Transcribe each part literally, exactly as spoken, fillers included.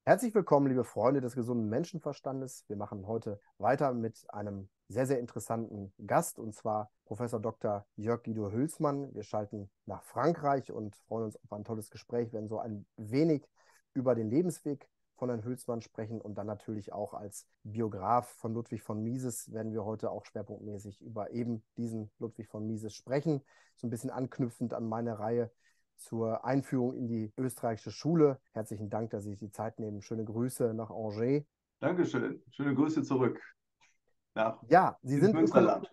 Herzlich willkommen, liebe Freunde des gesunden Menschenverstandes. Wir machen heute weiter mit einem sehr, sehr interessanten Gast, und zwar Professor Doktor Jörg Guido Hülsmann. Wir schalten nach Frankreich und freuen uns auf ein tolles Gespräch. Wir werden so ein wenig über den Lebensweg von Herrn Hülsmann sprechen und dann natürlich auch als Biograf von Ludwig von Mises werden wir heute auch schwerpunktmäßig über eben diesen Ludwig von Mises sprechen. So ein bisschen anknüpfend an meine Reihe zur Einführung in die österreichische Schule. Herzlichen Dank, dass Sie sich die Zeit nehmen. Schöne Grüße nach Angers. Dankeschön. Schöne Grüße zurück nach Ja, Sie ins sind Ökonom Münsterland.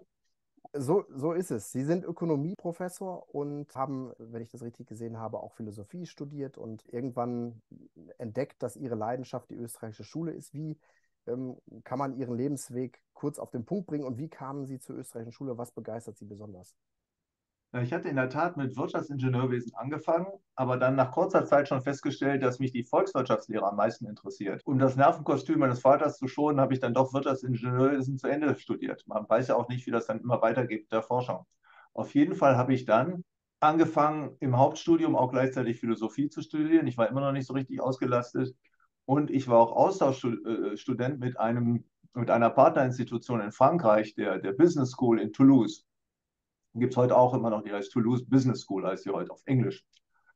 so, so ist es. Sie sind Ökonomieprofessor und haben, wenn ich das richtig gesehen habe, auch Philosophie studiert und irgendwann entdeckt, dass Ihre Leidenschaft die österreichische Schule ist. Wie ähm, kann man Ihren Lebensweg kurz auf den Punkt bringen und wie kamen Sie zur österreichischen Schule? Was begeistert Sie besonders? Ja, ich hatte in der Tat mit Wirtschaftsingenieurwesen angefangen, aber dann nach kurzer Zeit schon festgestellt, dass mich die Volkswirtschaftslehre am meisten interessiert. Um das Nervenkostüm meines Vaters zu schonen, habe ich dann doch Wirtschaftsingenieurwesen zu Ende studiert. Man weiß ja auch nicht, wie das dann immer weitergeht mit der Forschung. Auf jeden Fall habe ich dann angefangen, im Hauptstudium auch gleichzeitig Philosophie zu studieren. Ich war immer noch nicht so richtig ausgelastet und ich war auch Austauschstudent mit einem, mit einer Partnerinstitution in Frankreich, der, der Business School in Toulouse. Gibt es heute auch immer noch, die heißt Toulouse Business School, heißt sie heute auf Englisch.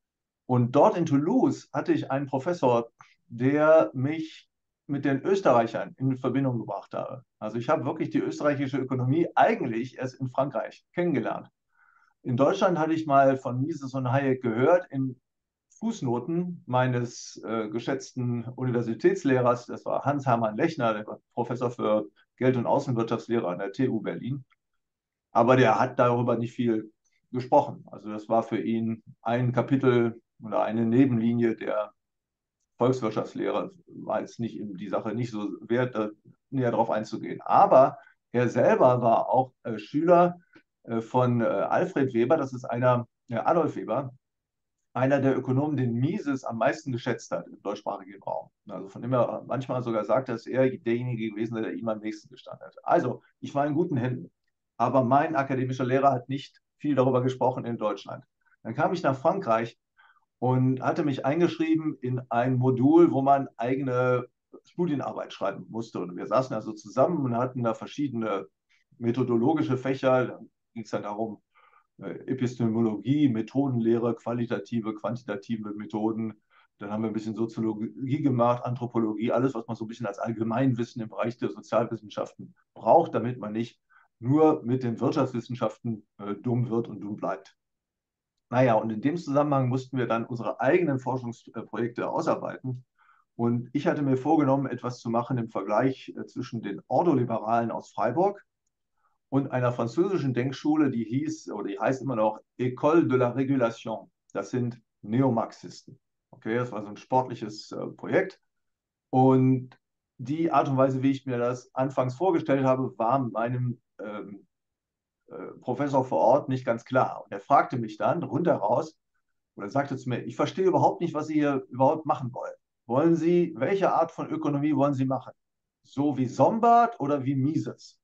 Und dort in Toulouse hatte ich einen Professor, der mich mit den Österreichern in Verbindung gebracht habe. Also ich habe wirklich die österreichische Ökonomie eigentlich erst in Frankreich kennengelernt. In Deutschland hatte ich mal von Mises und Hayek gehört, in Fußnoten meines äh, geschätzten Universitätslehrers, das war Hans-Hermann Lechner, der war Professor für Geld- und Außenwirtschaftslehre an der T U Berlin. Aber der hat darüber nicht viel gesprochen. Also das war für ihn ein Kapitel oder eine Nebenlinie der Volkswirtschaftslehre, war jetzt nicht die Sache nicht so wert, da näher darauf einzugehen. Aber er selber war auch äh, Schüler äh, von äh, Alfred Weber, das ist einer, äh, Adolf Weber, einer der Ökonomen, den Mises am meisten geschätzt hat im deutschsprachigen Raum. Also von dem er manchmal sogar sagt, dass er derjenige gewesen ist, der ihm am nächsten gestanden hat. Also, ich war in guten Händen. Aber mein akademischer Lehrer hat nicht viel darüber gesprochen in Deutschland. Dann kam ich nach Frankreich und hatte mich eingeschrieben in ein Modul, wo man eigene Studienarbeit schreiben musste. Und wir saßen also zusammen und hatten da verschiedene methodologische Fächer. Da ging es dann darum, Epistemologie, Methodenlehre, qualitative, quantitative Methoden. Dann haben wir ein bisschen Soziologie gemacht, Anthropologie, alles, was man so ein bisschen als Allgemeinwissen im Bereich der Sozialwissenschaften braucht, damit man nicht nur mit den Wirtschaftswissenschaften äh, dumm wird und dumm bleibt. Naja, und in dem Zusammenhang mussten wir dann unsere eigenen Forschungsprojekte ausarbeiten. Und ich hatte mir vorgenommen, etwas zu machen im Vergleich äh, zwischen den Ordoliberalen aus Freiburg und einer französischen Denkschule, die hieß oder die heißt immer noch École de la Régulation. Das sind Neomarxisten. Okay, das war so ein sportliches äh, Projekt. Und die Art und Weise, wie ich mir das anfangs vorgestellt habe, war meinem ähm, äh, Professor vor Ort nicht ganz klar. Und er fragte mich dann rundheraus oder sagte zu mir, ich verstehe überhaupt nicht, was Sie hier überhaupt machen wollen. Wollen Sie, welche Art von Ökonomie wollen Sie machen? So wie Sombart oder wie Mises?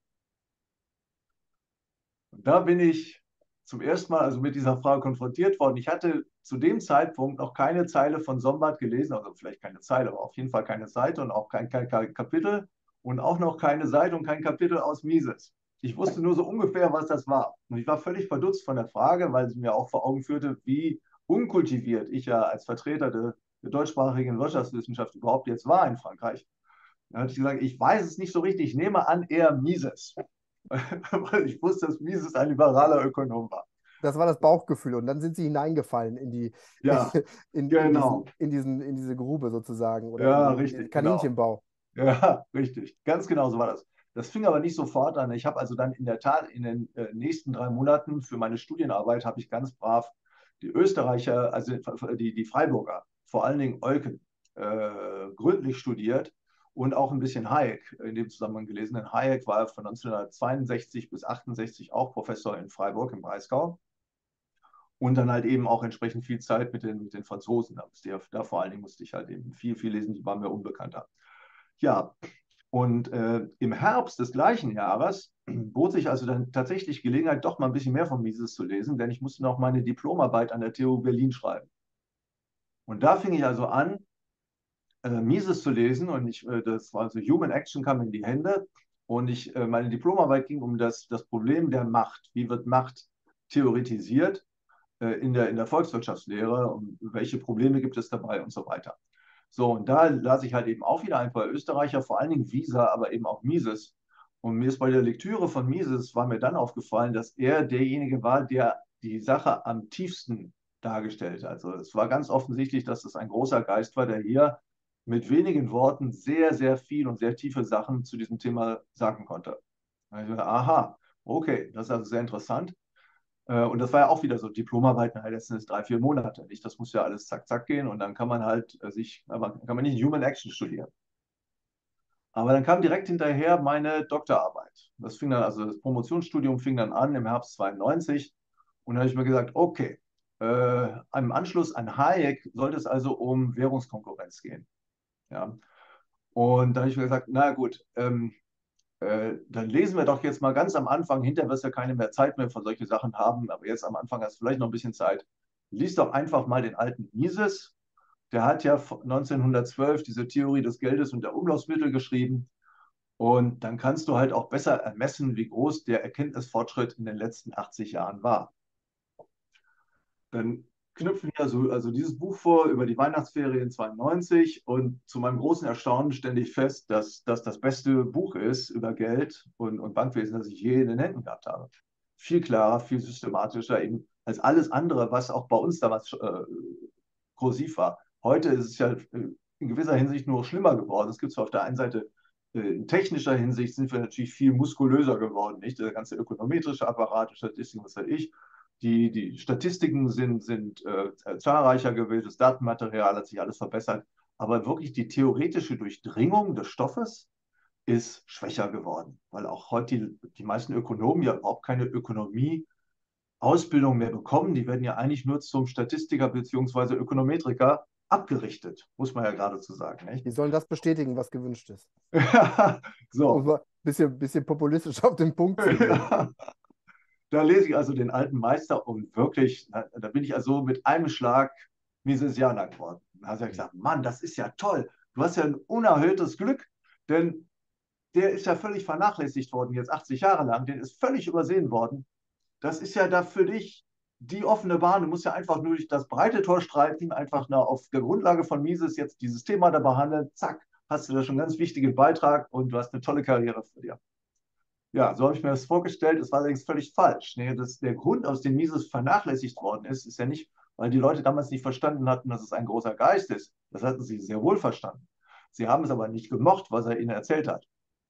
Und da bin ich zum ersten Mal also mit dieser Frage konfrontiert worden. Ich hatte zu dem Zeitpunkt noch keine Zeile von Sombart gelesen, also vielleicht keine Zeile, aber auf jeden Fall keine Seite und auch kein, kein, kein Kapitel und auch noch keine Seite und kein Kapitel aus Mises. Ich wusste nur so ungefähr, was das war. Und ich war völlig verdutzt von der Frage, weil sie mir auch vor Augen führte, wie unkultiviert ich ja als Vertreter der, der deutschsprachigen Wirtschaftswissenschaft überhaupt jetzt war in Frankreich. Da hatte ich gesagt, ich weiß es nicht so richtig, ich nehme an, eher Mises. Weil ich wusste, dass Mises ein liberaler Ökonom war. Das war das Bauchgefühl und dann sind Sie hineingefallen in die, Ja, in, in genau. diesen, in diesen, in diese Grube sozusagen oder in Ja, diesen, in diesen richtig, genau. Kaninchenbau. Ja, richtig. Ganz genau so war das. Das fing aber nicht sofort an. Ich habe also dann in der Tat in den äh, nächsten drei Monaten für meine Studienarbeit habe ich ganz brav die Österreicher, also die, die Freiburger, vor allen Dingen Eucken, äh, gründlich studiert und auch ein bisschen Hayek in dem Zusammenhang gelesen. Denn Hayek war von neunzehnhundertzweiundsechzig bis achtundsechzig auch Professor in Freiburg im Breisgau. Und dann halt eben auch entsprechend viel Zeit mit den, mit den Franzosen. Da, musste ich, da vor allen Dingen musste ich halt eben viel, viel lesen, die waren mir unbekannter. Ja, und äh, im Herbst des gleichen Jahres bot sich also dann tatsächlich Gelegenheit, doch mal ein bisschen mehr von Mises zu lesen, denn ich musste noch meine Diplomarbeit an der T U Berlin schreiben. Und da fing ich also an, äh, Mises zu lesen und ich, äh, das war also Human Action kam in die Hände und ich, äh, meine Diplomarbeit ging um das, das Problem der Macht. Wie wird Macht theoretisiert äh, in der, in der Volkswirtschaftslehre und welche Probleme gibt es dabei und so weiter. So, und da las ich halt eben auch wieder ein paar Österreicher, vor allen Dingen Wieser, aber eben auch Mises. Und mir ist bei der Lektüre von Mises, war mir dann aufgefallen, dass er derjenige war, der die Sache am tiefsten dargestellt hat. Also es war ganz offensichtlich, dass es ein großer Geist war, der hier mit wenigen Worten sehr, sehr viel und sehr tiefe Sachen zu diesem Thema sagen konnte. Also, aha, okay, das ist also sehr interessant. Äh, Und das war ja auch wieder so Diplomarbeit, naja, das sind drei, vier Monate, nicht? Das muss ja alles zack, zack gehen und dann kann man halt äh, sich, aber kann man nicht Human Action studieren. Aber dann kam direkt hinterher meine Doktorarbeit. Das fing dann, also das Promotionsstudium fing dann an im Herbst zweiundneunzig und dann habe ich mir gesagt, okay, äh, im Anschluss an Hayek sollte es also um Währungskonkurrenz gehen. Ja. Und dann habe ich mir gesagt, na gut, ähm, äh, dann lesen wir doch jetzt mal ganz am Anfang, hinterher wirst du ja keine mehr Zeit mehr für solche Sachen haben, aber jetzt am Anfang hast du vielleicht noch ein bisschen Zeit. Lies doch einfach mal den alten Mises. Der hat ja neunzehnhundertzwölf diese Theorie des Geldes und der Umlaufsmittel geschrieben. Und dann kannst du halt auch besser ermessen, wie groß der Erkenntnisfortschritt in den letzten achtzig Jahren war. Dann knüpfen wir also, also dieses Buch vor über die Weihnachtsferien zweiundneunzig und zu meinem großen Erstaunen stelle ich fest, dass das das beste Buch ist über Geld und, und Bankwesen, das ich je in den Händen gehabt habe. Viel klarer, viel systematischer eben als alles andere, was auch bei uns damals äh, kursiv war. Heute ist es ja äh, in gewisser Hinsicht nur schlimmer geworden. Es gibt zwar auf der einen Seite äh, in technischer Hinsicht sind wir natürlich viel muskulöser geworden, nicht? Der ganze ökonometrische Apparat, Statistiken, was weiß ich. Die, die Statistiken sind, sind äh, zahlreicher gewesen, das Datenmaterial hat sich alles verbessert, aber wirklich die theoretische Durchdringung des Stoffes ist schwächer geworden, weil auch heute die, die meisten Ökonomen ja überhaupt keine Ökonomie-Ausbildung mehr bekommen. Die werden ja eigentlich nur zum Statistiker bzw. Ökonometriker abgerichtet, muss man ja geradezu sagen. Nicht? Die sollen das bestätigen, was gewünscht ist. Um So. mal ein bisschen, bisschen populistisch auf den Punkt zu gehen. Ja. Da lese ich also den alten Meister und wirklich, da, da bin ich also mit einem Schlag Misesianer geworden. Da habe ich gesagt, Mann, das ist ja toll. Du hast ja ein unerhörtes Glück, denn der ist ja völlig vernachlässigt worden, jetzt achtzig Jahre lang, der ist völlig übersehen worden. Das ist ja da für dich die offene Bahn. Du musst ja einfach nur durch das breite Tor streiten, einfach nur auf der Grundlage von Mises jetzt dieses Thema da behandeln. Zack, hast du da schon einen ganz wichtigen Beitrag und du hast eine tolle Karriere für dir. Ja, so habe ich mir das vorgestellt. Das war allerdings völlig falsch. Nee, das, der Grund, aus dem Mises vernachlässigt worden ist, ist ja nicht, weil die Leute damals nicht verstanden hatten, dass es ein großer Geist ist. Das hatten sie sehr wohl verstanden. Sie haben es aber nicht gemocht, was er ihnen erzählt hat.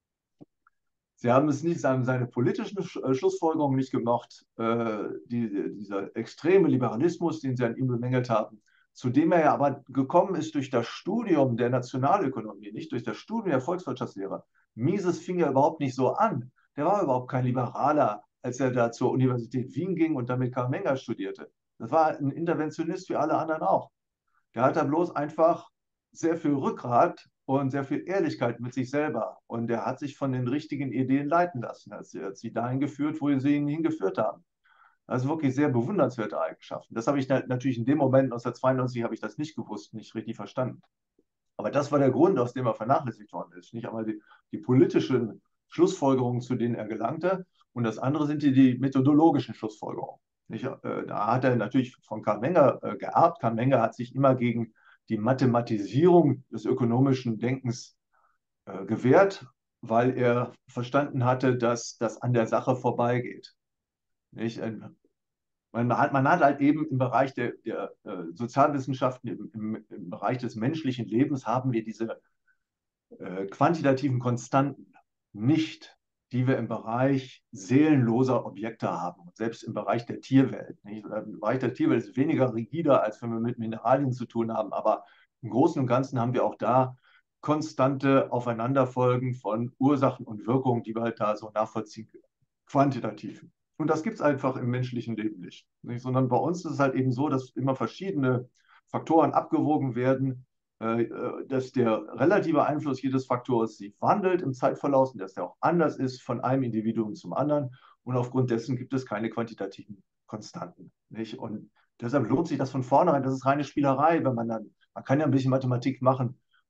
Sie haben es nicht, seine, seine politischen Sch- Schlussfolgerungen nicht gemocht, äh, die, dieser extreme Liberalismus, den sie an ihm bemängelt haben, zu dem er ja aber gekommen ist durch das Studium der Nationalökonomie, nicht durch das Studium der Volkswirtschaftslehre. Mises fing ja überhaupt nicht so an. Der war überhaupt kein Liberaler, als er da zur Universität Wien ging und damit Karl Menger studierte. Das war ein Interventionist wie alle anderen auch. Der hat da bloß einfach sehr viel Rückgrat und sehr viel Ehrlichkeit mit sich selber. Und der hat sich von den richtigen Ideen leiten lassen. Er hat sie dahin geführt, wo sie ihn hingeführt haben. Also wirklich sehr bewundernswerte Eigenschaften. Das habe ich natürlich in dem Moment, neunzehnhundertzweiundneunzig, habe ich das nicht gewusst, nicht richtig verstanden. Aber das war der Grund, aus dem er vernachlässigt worden ist. Nicht einmal die, die politischen Schlussfolgerungen, zu denen er gelangte. Und das andere sind die, die methodologischen Schlussfolgerungen. Nicht? Äh, da hat er natürlich von Karl Menger äh, geerbt. Karl Menger hat sich immer gegen die Mathematisierung des ökonomischen Denkens äh, gewehrt, weil er verstanden hatte, dass das an der Sache vorbeigeht. Nicht? Man hat, man hat halt eben im Bereich der, der äh, Sozialwissenschaften, im, im, im Bereich des menschlichen Lebens haben wir diese äh, quantitativen Konstanten nicht, die wir im Bereich seelenloser Objekte haben, selbst im Bereich der Tierwelt. Nicht? Im Bereich der Tierwelt ist es weniger rigider, als wenn wir mit Mineralien zu tun haben, aber im Großen und Ganzen haben wir auch da konstante Aufeinanderfolgen von Ursachen und Wirkungen, die wir halt da so nachvollziehen können, quantitativ. Und das gibt es einfach im menschlichen Leben nicht, nicht. Sondern bei uns ist es halt eben so, dass immer verschiedene Faktoren abgewogen werden, äh, dass der relative Einfluss jedes Faktors sich wandelt im Zeitverlauf und dass der auch anders ist von einem Individuum zum anderen. Und aufgrund dessen gibt es keine quantitativen Konstanten. Nicht? Und deshalb lohnt sich das von vornherein. Das ist reine Spielerei, wenn man dann, man kann ja ein bisschen Mathematik machen,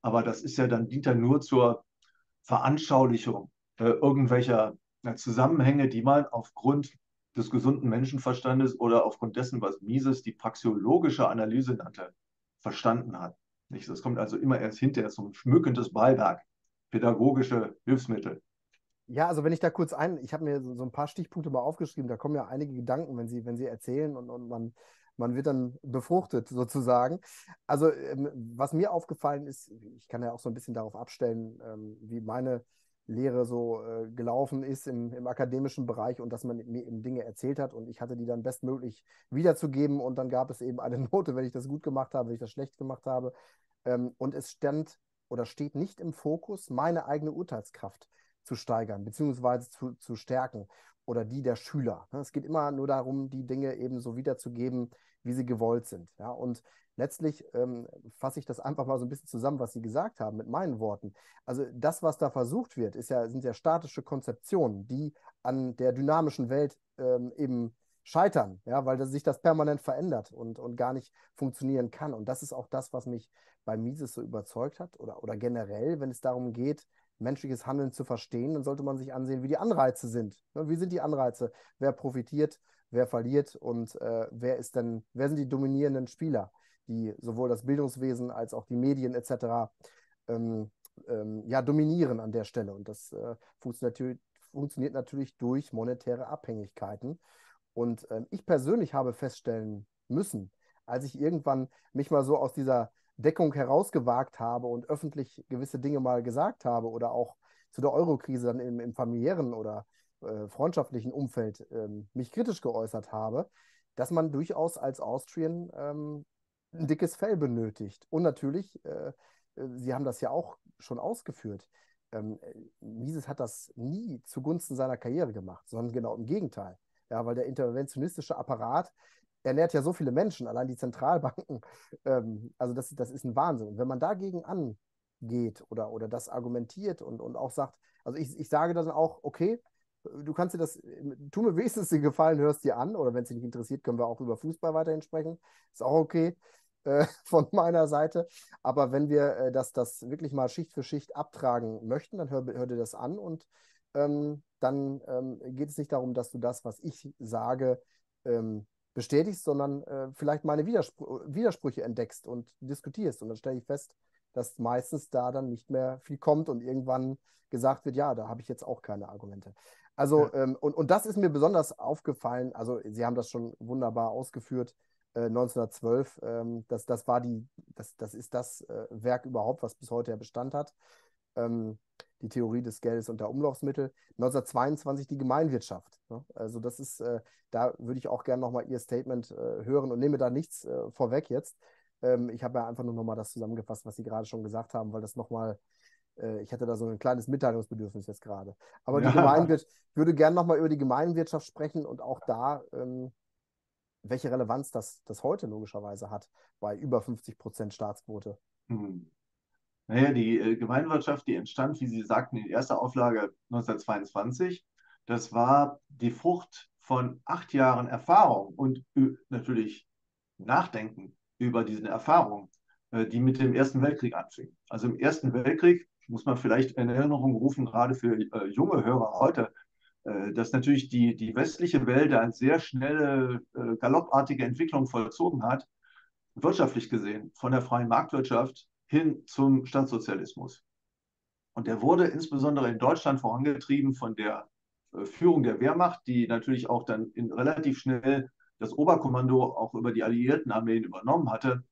aber das ist ja dann, dient ja nur zur Veranschaulichung äh, irgendwelcher äh, Zusammenhänge, die man aufgrund des gesunden Menschenverstandes oder aufgrund dessen, was Mises die praxeologische Analyse nannte, verstanden hat. Nicht? Das kommt also immer erst hinterher zum schmückendes Beiwerk, pädagogische Hilfsmittel. Ja, also wenn ich da kurz ein, ich habe mir so, so ein paar Stichpunkte mal aufgeschrieben, da kommen ja einige Gedanken, wenn Sie, wenn Sie erzählen und, und man, man wird dann befruchtet sozusagen. Also ähm, was mir aufgefallen ist, ich kann ja auch so ein bisschen darauf abstellen, ähm, wie meine Lehre so äh, gelaufen ist im, im akademischen Bereich und dass man mir eben Dinge erzählt hat und ich hatte die dann bestmöglich wiederzugeben und dann gab es eben eine Note, wenn ich das gut gemacht habe, wenn ich das schlecht gemacht habe. Ähm, und es stand oder steht nicht im Fokus meine eigene Urteilskraft zu steigern, beziehungsweise zu, zu stärken oder die der Schüler. Es geht immer nur darum, die Dinge eben so wiederzugeben, wie sie gewollt sind. Ja? Und letztlich ähm, fasse ich das einfach mal so ein bisschen zusammen, was Sie gesagt haben, mit meinen Worten. Also das, was da versucht wird, ist ja, sind ja statische Konzeptionen, die an der dynamischen Welt ähm, eben scheitern, ja, weil das, sich das permanent verändert und, und gar nicht funktionieren kann. Und das ist auch das, was mich bei Mises so überzeugt hat oder, oder generell, wenn es darum geht, menschliches Handeln zu verstehen, dann sollte man sich ansehen, wie die Anreize sind. Ne, wie sind die Anreize? Wer profitiert, wer verliert und äh, wer ist denn, wer sind die dominierenden Spieler, die sowohl das Bildungswesen als auch die Medien et cetera ähm, ähm, ja, dominieren an der Stelle. Und das äh, funktioniert, natürlich, funktioniert natürlich durch monetäre Abhängigkeiten. Und ähm, ich persönlich habe feststellen müssen, als ich irgendwann mich mal so aus dieser Deckung herausgewagt habe und öffentlich gewisse Dinge mal gesagt habe oder auch zu der Eurokrise dann im, im familiären oder äh, freundschaftlichen Umfeld ähm, mich kritisch geäußert habe, dass man durchaus als Austrian ähm, ein dickes Fell benötigt. Und natürlich, äh, äh, Sie haben das ja auch schon ausgeführt, ähm, Mises hat das nie zugunsten seiner Karriere gemacht, sondern genau im Gegenteil. Ja, weil der interventionistische Apparat ernährt ja so viele Menschen, allein die Zentralbanken. Ähm, also das, das ist ein Wahnsinn. Und wenn man dagegen angeht oder, oder das argumentiert und, und auch sagt, also ich, ich sage dann auch, okay, du kannst dir das, tu mir wenigstens den Gefallen, hörst dir an, oder wenn es dich nicht interessiert, können wir auch über Fußball weiterhin sprechen. Ist auch okay äh, von meiner Seite. Aber wenn wir äh, das, das wirklich mal Schicht für Schicht abtragen möchten, dann hör, hör dir das an und ähm, dann ähm, geht es nicht darum, dass du das, was ich sage, ähm, bestätigst, sondern äh, vielleicht meine Widerspr Widersprüche entdeckst und diskutierst. Und dann stelle ich fest, dass meistens da dann nicht mehr viel kommt und irgendwann gesagt wird, ja, da habe ich jetzt auch keine Argumente. Also, Ja. ähm, und, und das ist mir besonders aufgefallen, also Sie haben das schon wunderbar ausgeführt, äh, neunzehnhundertzwölf, ähm, das, das war die, das, das ist das äh, Werk überhaupt, was bis heute ja Bestand hat. Ähm, die Theorie des Geldes und der Umlaufsmittel. neunzehnhundertzweiundzwanzig die Gemeinwirtschaft. Ne? Also das ist, äh, da würde ich auch gerne nochmal Ihr Statement äh, hören und nehme da nichts äh, vorweg jetzt. Ähm, ich habe ja einfach nur nochmal das zusammengefasst, was Sie gerade schon gesagt haben, weil das nochmal, äh, ich hatte da so ein kleines Mitteilungsbedürfnis jetzt gerade. Aber die Ja. Gemeinwirtschaft, ich würde gerne nochmal über die Gemeinwirtschaft sprechen und auch da, ähm, welche Relevanz das, das heute logischerweise hat bei über fünfzig Prozent Staatsquote. Hm. Naja, die äh, Gemeinwirtschaft, die entstand, wie Sie sagten, in erster Auflage neunzehnhundertzweiundzwanzig. Das war die Frucht von acht Jahren Erfahrung und äh, natürlich Nachdenken über diese Erfahrung, äh, die mit dem Ersten Weltkrieg anfing. Also im Ersten Weltkrieg muss man vielleicht in Erinnerung rufen, gerade für äh, junge Hörer heute, äh, dass natürlich die, die westliche Welt eine sehr schnelle, äh, galoppartige Entwicklung vollzogen hat, wirtschaftlich gesehen, von der freien Marktwirtschaft hin zum Staatssozialismus. Und der wurde insbesondere in Deutschland vorangetrieben von der äh, Führung der Wehrmacht, die natürlich auch dann in relativ schnell das Oberkommando auch über die alliierten Armeen übernommen hatte.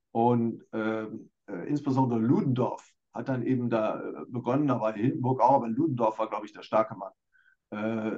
Und äh, äh, insbesondere Ludendorff hat dann eben da äh, begonnen, da war Hindenburg auch, aber Ludendorff war, glaube ich, der starke Mann, äh,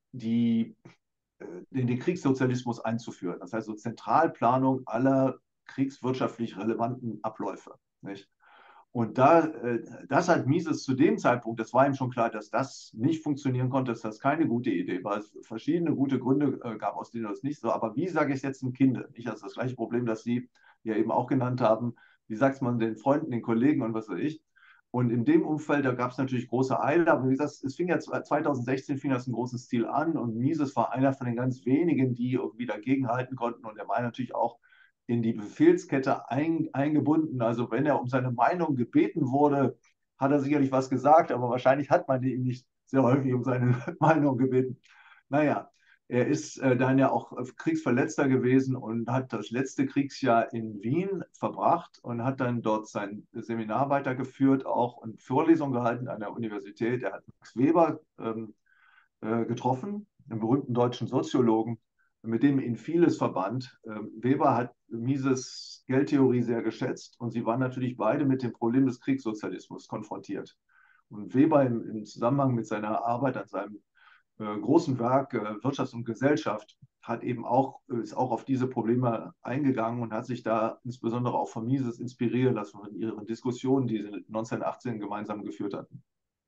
die, äh, den, den Kriegssozialismus einzuführen. Das heißt so Zentralplanung aller kriegswirtschaftlich relevanten Abläufe. Nicht? Und da, äh, das hat Mises zu dem Zeitpunkt, das war ihm schon klar, dass das nicht funktionieren konnte, dass das keine gute Idee war. Es verschiedene gute Gründe äh, gab, aus denen das nicht so. Aber wie sage ich es jetzt einem Kind? Ich habe das gleiche Problem, das Sie ja eben auch genannt haben. Wie sagt man den Freunden, den Kollegen und was weiß ich? Und in dem Umfeld, da gab es natürlich große Eile, aber wie gesagt, es fing ja zweitausendsechzehn fing das in großen Stil an und Mises war einer von den ganz wenigen, die irgendwie dagegenhalten konnten. Und er war natürlich auch in die Befehlskette ein, eingebunden. Also wenn er um seine Meinung gebeten wurde, hat er sicherlich was gesagt, aber wahrscheinlich hat man ihn nicht sehr häufig um seine Meinung gebeten. Naja, er ist äh, dann ja auch Kriegsverletzter gewesen und hat das letzte Kriegsjahr in Wien verbracht und hat dann dort sein Seminar weitergeführt, auch und Vorlesungen gehalten an der Universität. Er hat Max Weber ähm, äh, getroffen, einen berühmten deutschen Soziologen, mit dem ihn vieles verband. Ähm, Weber hat Mises Geldtheorie sehr geschätzt und sie waren natürlich beide mit dem Problem des Kriegssozialismus konfrontiert. Und Weber im, im Zusammenhang mit seiner Arbeit an seinem äh, großen Werk äh, Wirtschaft und Gesellschaft hat eben auch, ist auch auf diese Probleme eingegangen und hat sich da insbesondere auch von Mises inspirieren lassen von ihren Diskussionen, die sie neunzehnhundertachtzehn gemeinsam geführt hatten.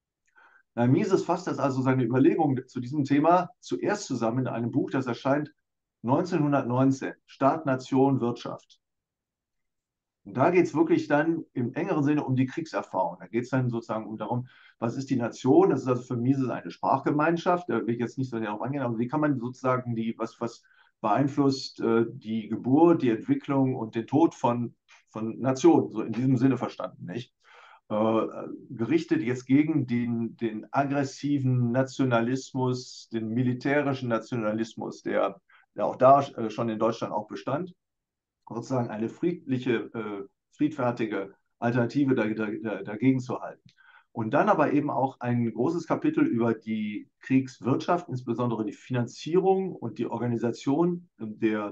Na, Mises fasst das also seine Überlegungen zu diesem Thema zuerst zusammen in einem Buch, das erscheint neunzehnhundertneunzehn, Staat, Nation, Wirtschaft. Und da geht es wirklich dann im engeren Sinne um die Kriegserfahrung. Da geht es dann sozusagen um darum, was ist die Nation? Das ist also für Mises eine Sprachgemeinschaft. Da will ich jetzt nicht so darauf eingehen, aber wie kann man sozusagen die, was, was beeinflusst äh, die Geburt, die Entwicklung und den Tod von, von Nationen, so in diesem Sinne verstanden, nicht? Äh, gerichtet jetzt gegen den, den aggressiven Nationalismus, den militärischen Nationalismus, der, der auch da äh, schon in Deutschland auch bestand, sozusagen eine friedliche, äh, friedfertige Alternative da, da, dagegen zu halten. Und dann aber eben auch ein großes Kapitel über die Kriegswirtschaft, insbesondere die Finanzierung und die Organisation der,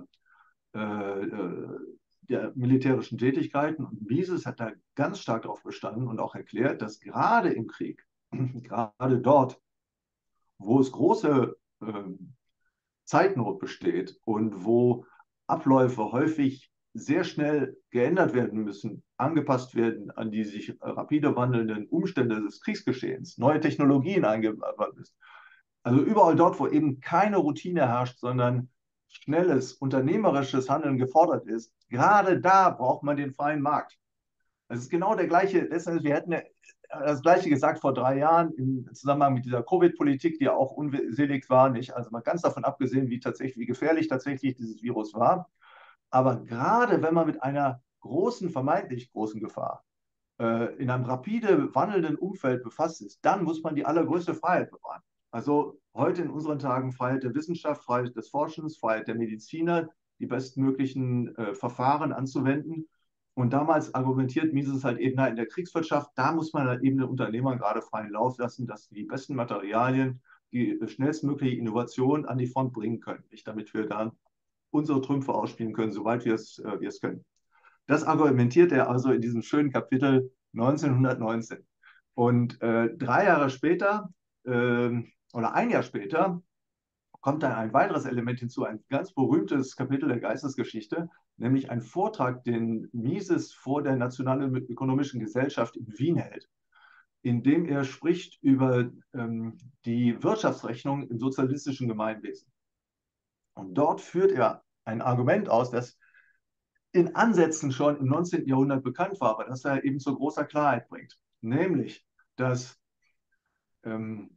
äh, der militärischen Tätigkeiten. Und Mises hat da ganz stark darauf bestanden und auch erklärt, dass gerade im Krieg, gerade dort, wo es große äh, Zeitnot besteht und wo Abläufe häufig sehr schnell geändert werden müssen, angepasst werden an die sich rapide wandelnden Umstände des Kriegsgeschehens, neue Technologien eingebaut ist. Also überall dort, wo eben keine Routine herrscht, sondern schnelles, unternehmerisches Handeln gefordert ist, gerade da braucht man den freien Markt. Es ist genau der gleiche, letztendlich, wir hätten das Gleiche gesagt vor drei Jahren im Zusammenhang mit dieser Covid-Politik, die ja auch unselig war, nicht? Also mal ganz davon abgesehen, wie tatsächlich, wie gefährlich tatsächlich dieses Virus war. Aber gerade wenn man mit einer großen, vermeintlich großen Gefahr äh, in einem rapide wandelnden Umfeld befasst ist, dann muss man die allergrößte Freiheit bewahren. Also heute in unseren Tagen Freiheit der Wissenschaft, Freiheit des Forschens, Freiheit der Mediziner, die bestmöglichen äh, Verfahren anzuwenden. Und damals argumentiert Mises halt eben in der Kriegswirtschaft, da muss man halt eben den Unternehmern gerade freien Lauf lassen, dass die besten Materialien, die schnellstmögliche Innovation an die Front bringen können, nicht, damit wir dann unsere Trümpfe ausspielen können, soweit wir es, äh, wir es können. Das argumentiert er also in diesem schönen Kapitel neunzehnhundertneunzehn. Und äh, drei Jahre später äh, oder ein Jahr später kommt dann ein weiteres Element hinzu, ein ganz berühmtes Kapitel der Geistesgeschichte, nämlich ein Vortrag, den Mises vor der Nationalen Ökonomischen Gesellschaft in Wien hält, in dem er spricht über ähm, die Wirtschaftsrechnung im sozialistischen Gemeinwesen. Und dort führt er ein Argument aus, das in Ansätzen schon im neunzehnten Jahrhundert bekannt war, aber das er eben zu großer Klarheit bringt. Nämlich, dass ähm,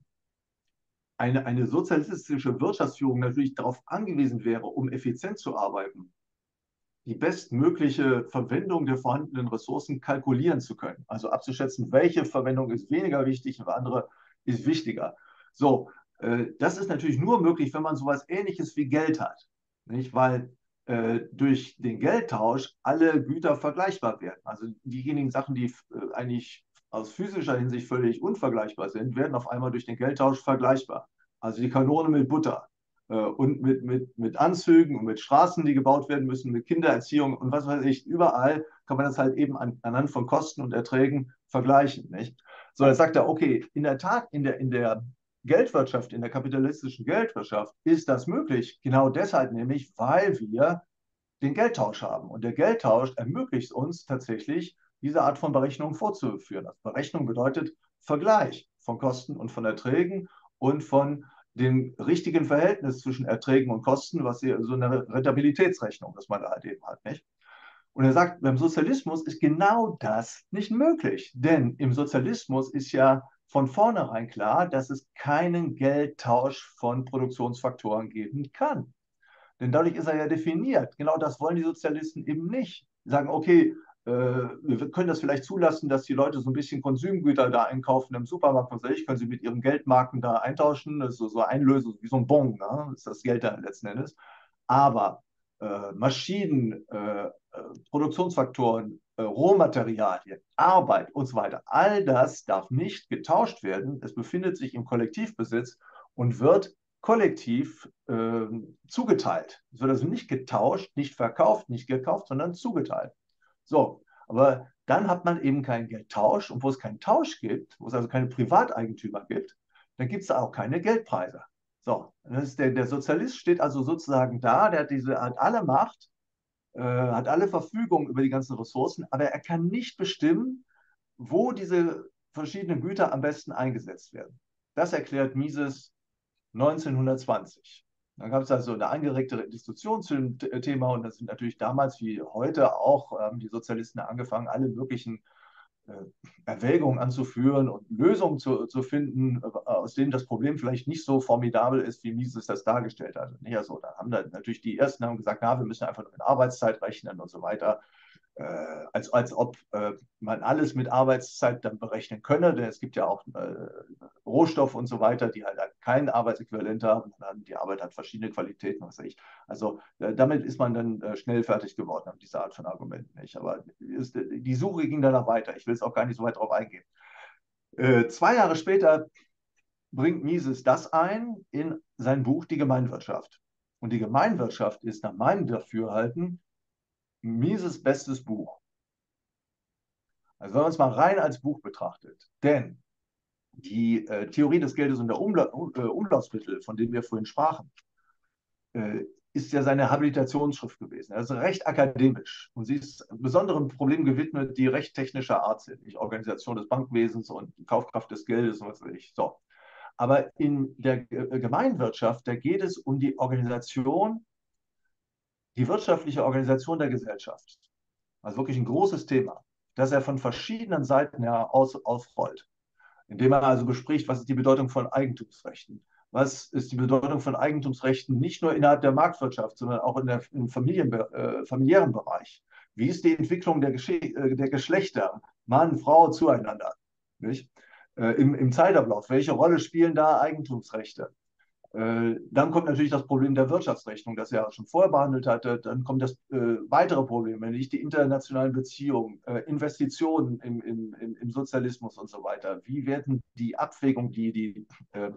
eine, eine sozialistische Wirtschaftsführung natürlich darauf angewiesen wäre, um effizient zu arbeiten, die bestmögliche Verwendung der vorhandenen Ressourcen kalkulieren zu können. Also abzuschätzen, welche Verwendung ist weniger wichtig und andere ist wichtiger. So, äh, das ist natürlich nur möglich, wenn man sowas Ähnliches wie Geld hat. Nicht? Weil äh, durch den Geldtausch alle Güter vergleichbar werden. Also diejenigen Sachen, die äh, eigentlich aus physischer Hinsicht völlig unvergleichbar sind, werden auf einmal durch den Geldtausch vergleichbar. Also die Kanone mit Butter äh, und mit, mit, mit Anzügen und mit Straßen, die gebaut werden müssen, mit Kindererziehung und was weiß ich. Überall kann man das halt eben an, anhand von Kosten und Erträgen vergleichen. Nicht? So, dann sagt er, okay, in der Tat, in der, in der Geldwirtschaft, in der kapitalistischen Geldwirtschaft ist das möglich. Genau deshalb nämlich, weil wir den Geldtausch haben. Und der Geldtausch ermöglicht uns tatsächlich, diese Art von Berechnung vorzuführen. Also Berechnung bedeutet Vergleich von Kosten und von Erträgen und von dem richtigen Verhältnis zwischen Erträgen und Kosten, was hier so eine Rentabilitätsrechnung, das man da halt eben hat, nicht? Und er sagt, beim Sozialismus ist genau das nicht möglich. Denn im Sozialismus ist ja von vornherein klar, dass es keinen Geldtausch von Produktionsfaktoren geben kann. Denn dadurch ist er ja definiert. Genau das wollen die Sozialisten eben nicht. Sie sagen, okay, äh, wir können das vielleicht zulassen, dass die Leute so ein bisschen Konsumgüter da einkaufen im Supermarkt, was weiß ich, können sie mit ihren Geldmarken da eintauschen, das ist so, so einlösen, wie so ein Bon, ne? Das ist das Geld da letzten Endes. Aber äh, Maschinen, äh, äh, Produktionsfaktoren, äh, Rohmaterialien, Arbeit und so weiter, all das darf nicht getauscht werden. Es befindet sich im Kollektivbesitz und wird kollektiv äh, zugeteilt. Es wird also nicht getauscht, nicht verkauft, nicht gekauft, sondern zugeteilt. So, aber dann hat man eben keinen Geldtausch und wo es keinen Tausch gibt, wo es also keine Privateigentümer gibt, dann gibt es auch keine Geldpreise. So, das ist der, der Sozialist steht also sozusagen da, der hat, diese, hat alle Macht, äh, hat alle Verfügung über die ganzen Ressourcen, aber er kann nicht bestimmen, wo diese verschiedenen Güter am besten eingesetzt werden. Das erklärt Mises neunzehnhundertzwanzig. Dann gab es also eine angeregte Diskussion zu dem Thema und das sind natürlich damals wie heute auch ähm, die Sozialisten angefangen, alle möglichen äh, Erwägungen anzuführen und Lösungen zu, zu finden, äh, aus denen das Problem vielleicht nicht so formidabel ist, wie Mises das dargestellt hat. Nicht? Also, da haben dann natürlich die Ersten haben gesagt, na, wir müssen einfach nur mit Arbeitszeit rechnen und so weiter. Äh, als, als ob äh, man alles mit Arbeitszeit dann berechnen könne, denn es gibt ja auch äh, Rohstoffe und so weiter, die halt kein Arbeitsäquivalent haben. Die Arbeit hat verschiedene Qualitäten, was weiß ich. Also äh, damit ist man dann äh, schnell fertig geworden, auf diese Art von Argumenten nicht. Aber ist, die Suche ging danach weiter. Ich will es auch gar nicht so weit darauf eingehen. Äh, zwei Jahre später bringt Mises das ein in sein Buch Die Gemeinwirtschaft. Und die Gemeinwirtschaft ist nach meinem Dafürhalten Mises bestes Buch. Also wenn man es mal rein als Buch betrachtet, denn die äh, Theorie des Geldes und der Umla äh, Umlaufsmittel, von denen wir vorhin sprachen, äh, ist ja seine Habilitationsschrift gewesen. Also recht akademisch. Und sie ist besonderen Problemen gewidmet, die recht technischer Art sind. Die Organisation des Bankwesens und die Kaufkraft des Geldes und was weiß ich. So. Aber in der Gemeinwirtschaft, da geht es um die Organisation, die wirtschaftliche Organisation der Gesellschaft. Also wirklich ein großes Thema, das er von verschiedenen Seiten her aus, aufrollt, indem er also bespricht, was ist die Bedeutung von Eigentumsrechten, was ist die Bedeutung von Eigentumsrechten nicht nur innerhalb der Marktwirtschaft, sondern auch in der, im Familien, äh, familiären Bereich. Wie ist die Entwicklung der, äh, der Geschlechter, Mann, Frau zueinander, nicht? Äh, im, im Zeitablauf? Welche Rolle spielen da Eigentumsrechte? Dann kommt natürlich das Problem der Wirtschaftsrechnung, das er schon vorher behandelt hatte. Dann kommt das äh, weitere Problem, nämlich die internationalen Beziehungen, äh, Investitionen im, im, im, Sozialismus und so weiter. Wie werden die Abwägungen, die, die, äh,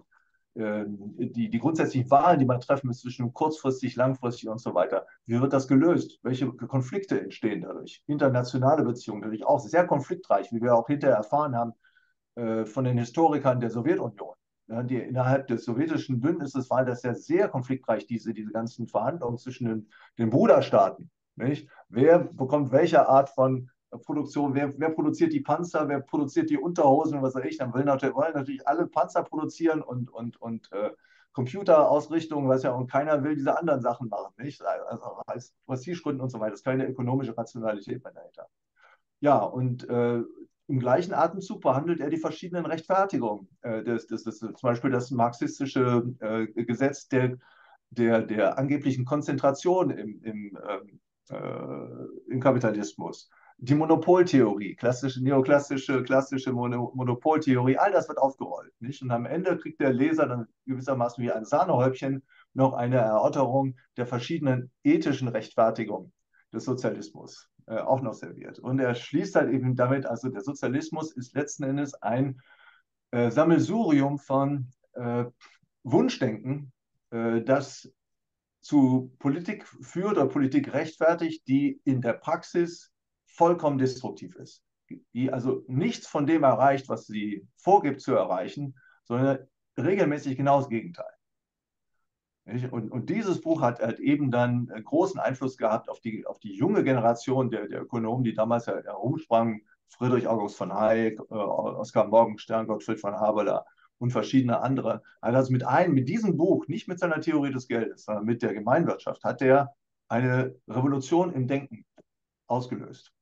die, die grundsätzlichen Wahlen, die man treffen muss zwischen kurzfristig, langfristig und so weiter, wie wird das gelöst? Welche Konflikte entstehen dadurch? Internationale Beziehungen, natürlich auch sehr konfliktreich, wie wir auch hinterher erfahren haben äh, von den Historikern der Sowjetunion. Ja, die, innerhalb des sowjetischen Bündnisses war das ja sehr konfliktreich, diese, diese ganzen Verhandlungen zwischen den, den Bruderstaaten. Nicht? Wer bekommt welche Art von Produktion, wer, wer produziert die Panzer, wer produziert die Unterhosen, was weiß ich, dann wollen natürlich, wollen natürlich alle Panzer produzieren und, und, und äh, Computerausrichtung, was ja, und keiner will diese anderen Sachen machen, nicht? Also aus Prestigegründen und so weiter. Das ist keine ökonomische Rationalität mehr dahinter. Ja, und äh, im gleichen Atemzug behandelt er die verschiedenen Rechtfertigungen. Äh, des, des, des, zum Beispiel das marxistische äh, Gesetz der, der, der angeblichen Konzentration im, im, äh, im Kapitalismus. Die Monopoltheorie, klassische, neoklassische, klassische Mono, Monopoltheorie, all das wird aufgerollt. Nicht? Und am Ende kriegt der Leser dann gewissermaßen wie ein Sahnehäubchen noch eine Erörterung der verschiedenen ethischen Rechtfertigungen des Sozialismus äh, auch noch serviert. Und er schließt halt eben damit, also der Sozialismus ist letzten Endes ein äh, Sammelsurium von äh, Wunschdenken, äh, das zu Politik führt oder Politik rechtfertigt, die in der Praxis vollkommen destruktiv ist. Die also nichts von dem erreicht, was sie vorgibt zu erreichen, sondern regelmäßig genau das Gegenteil. Und, und dieses Buch hat, hat eben dann großen Einfluss gehabt auf die, auf die junge Generation der, der Ökonomen, die damals herumsprangen. Friedrich August von Hayek, äh, Oskar Morgenstern, Gottfried von Haberler und verschiedene andere. Also mit einem, mit diesem Buch, nicht mit seiner Theorie des Geldes, sondern mit der Gemeinwirtschaft, hat er eine Revolution im Denken ausgelöst.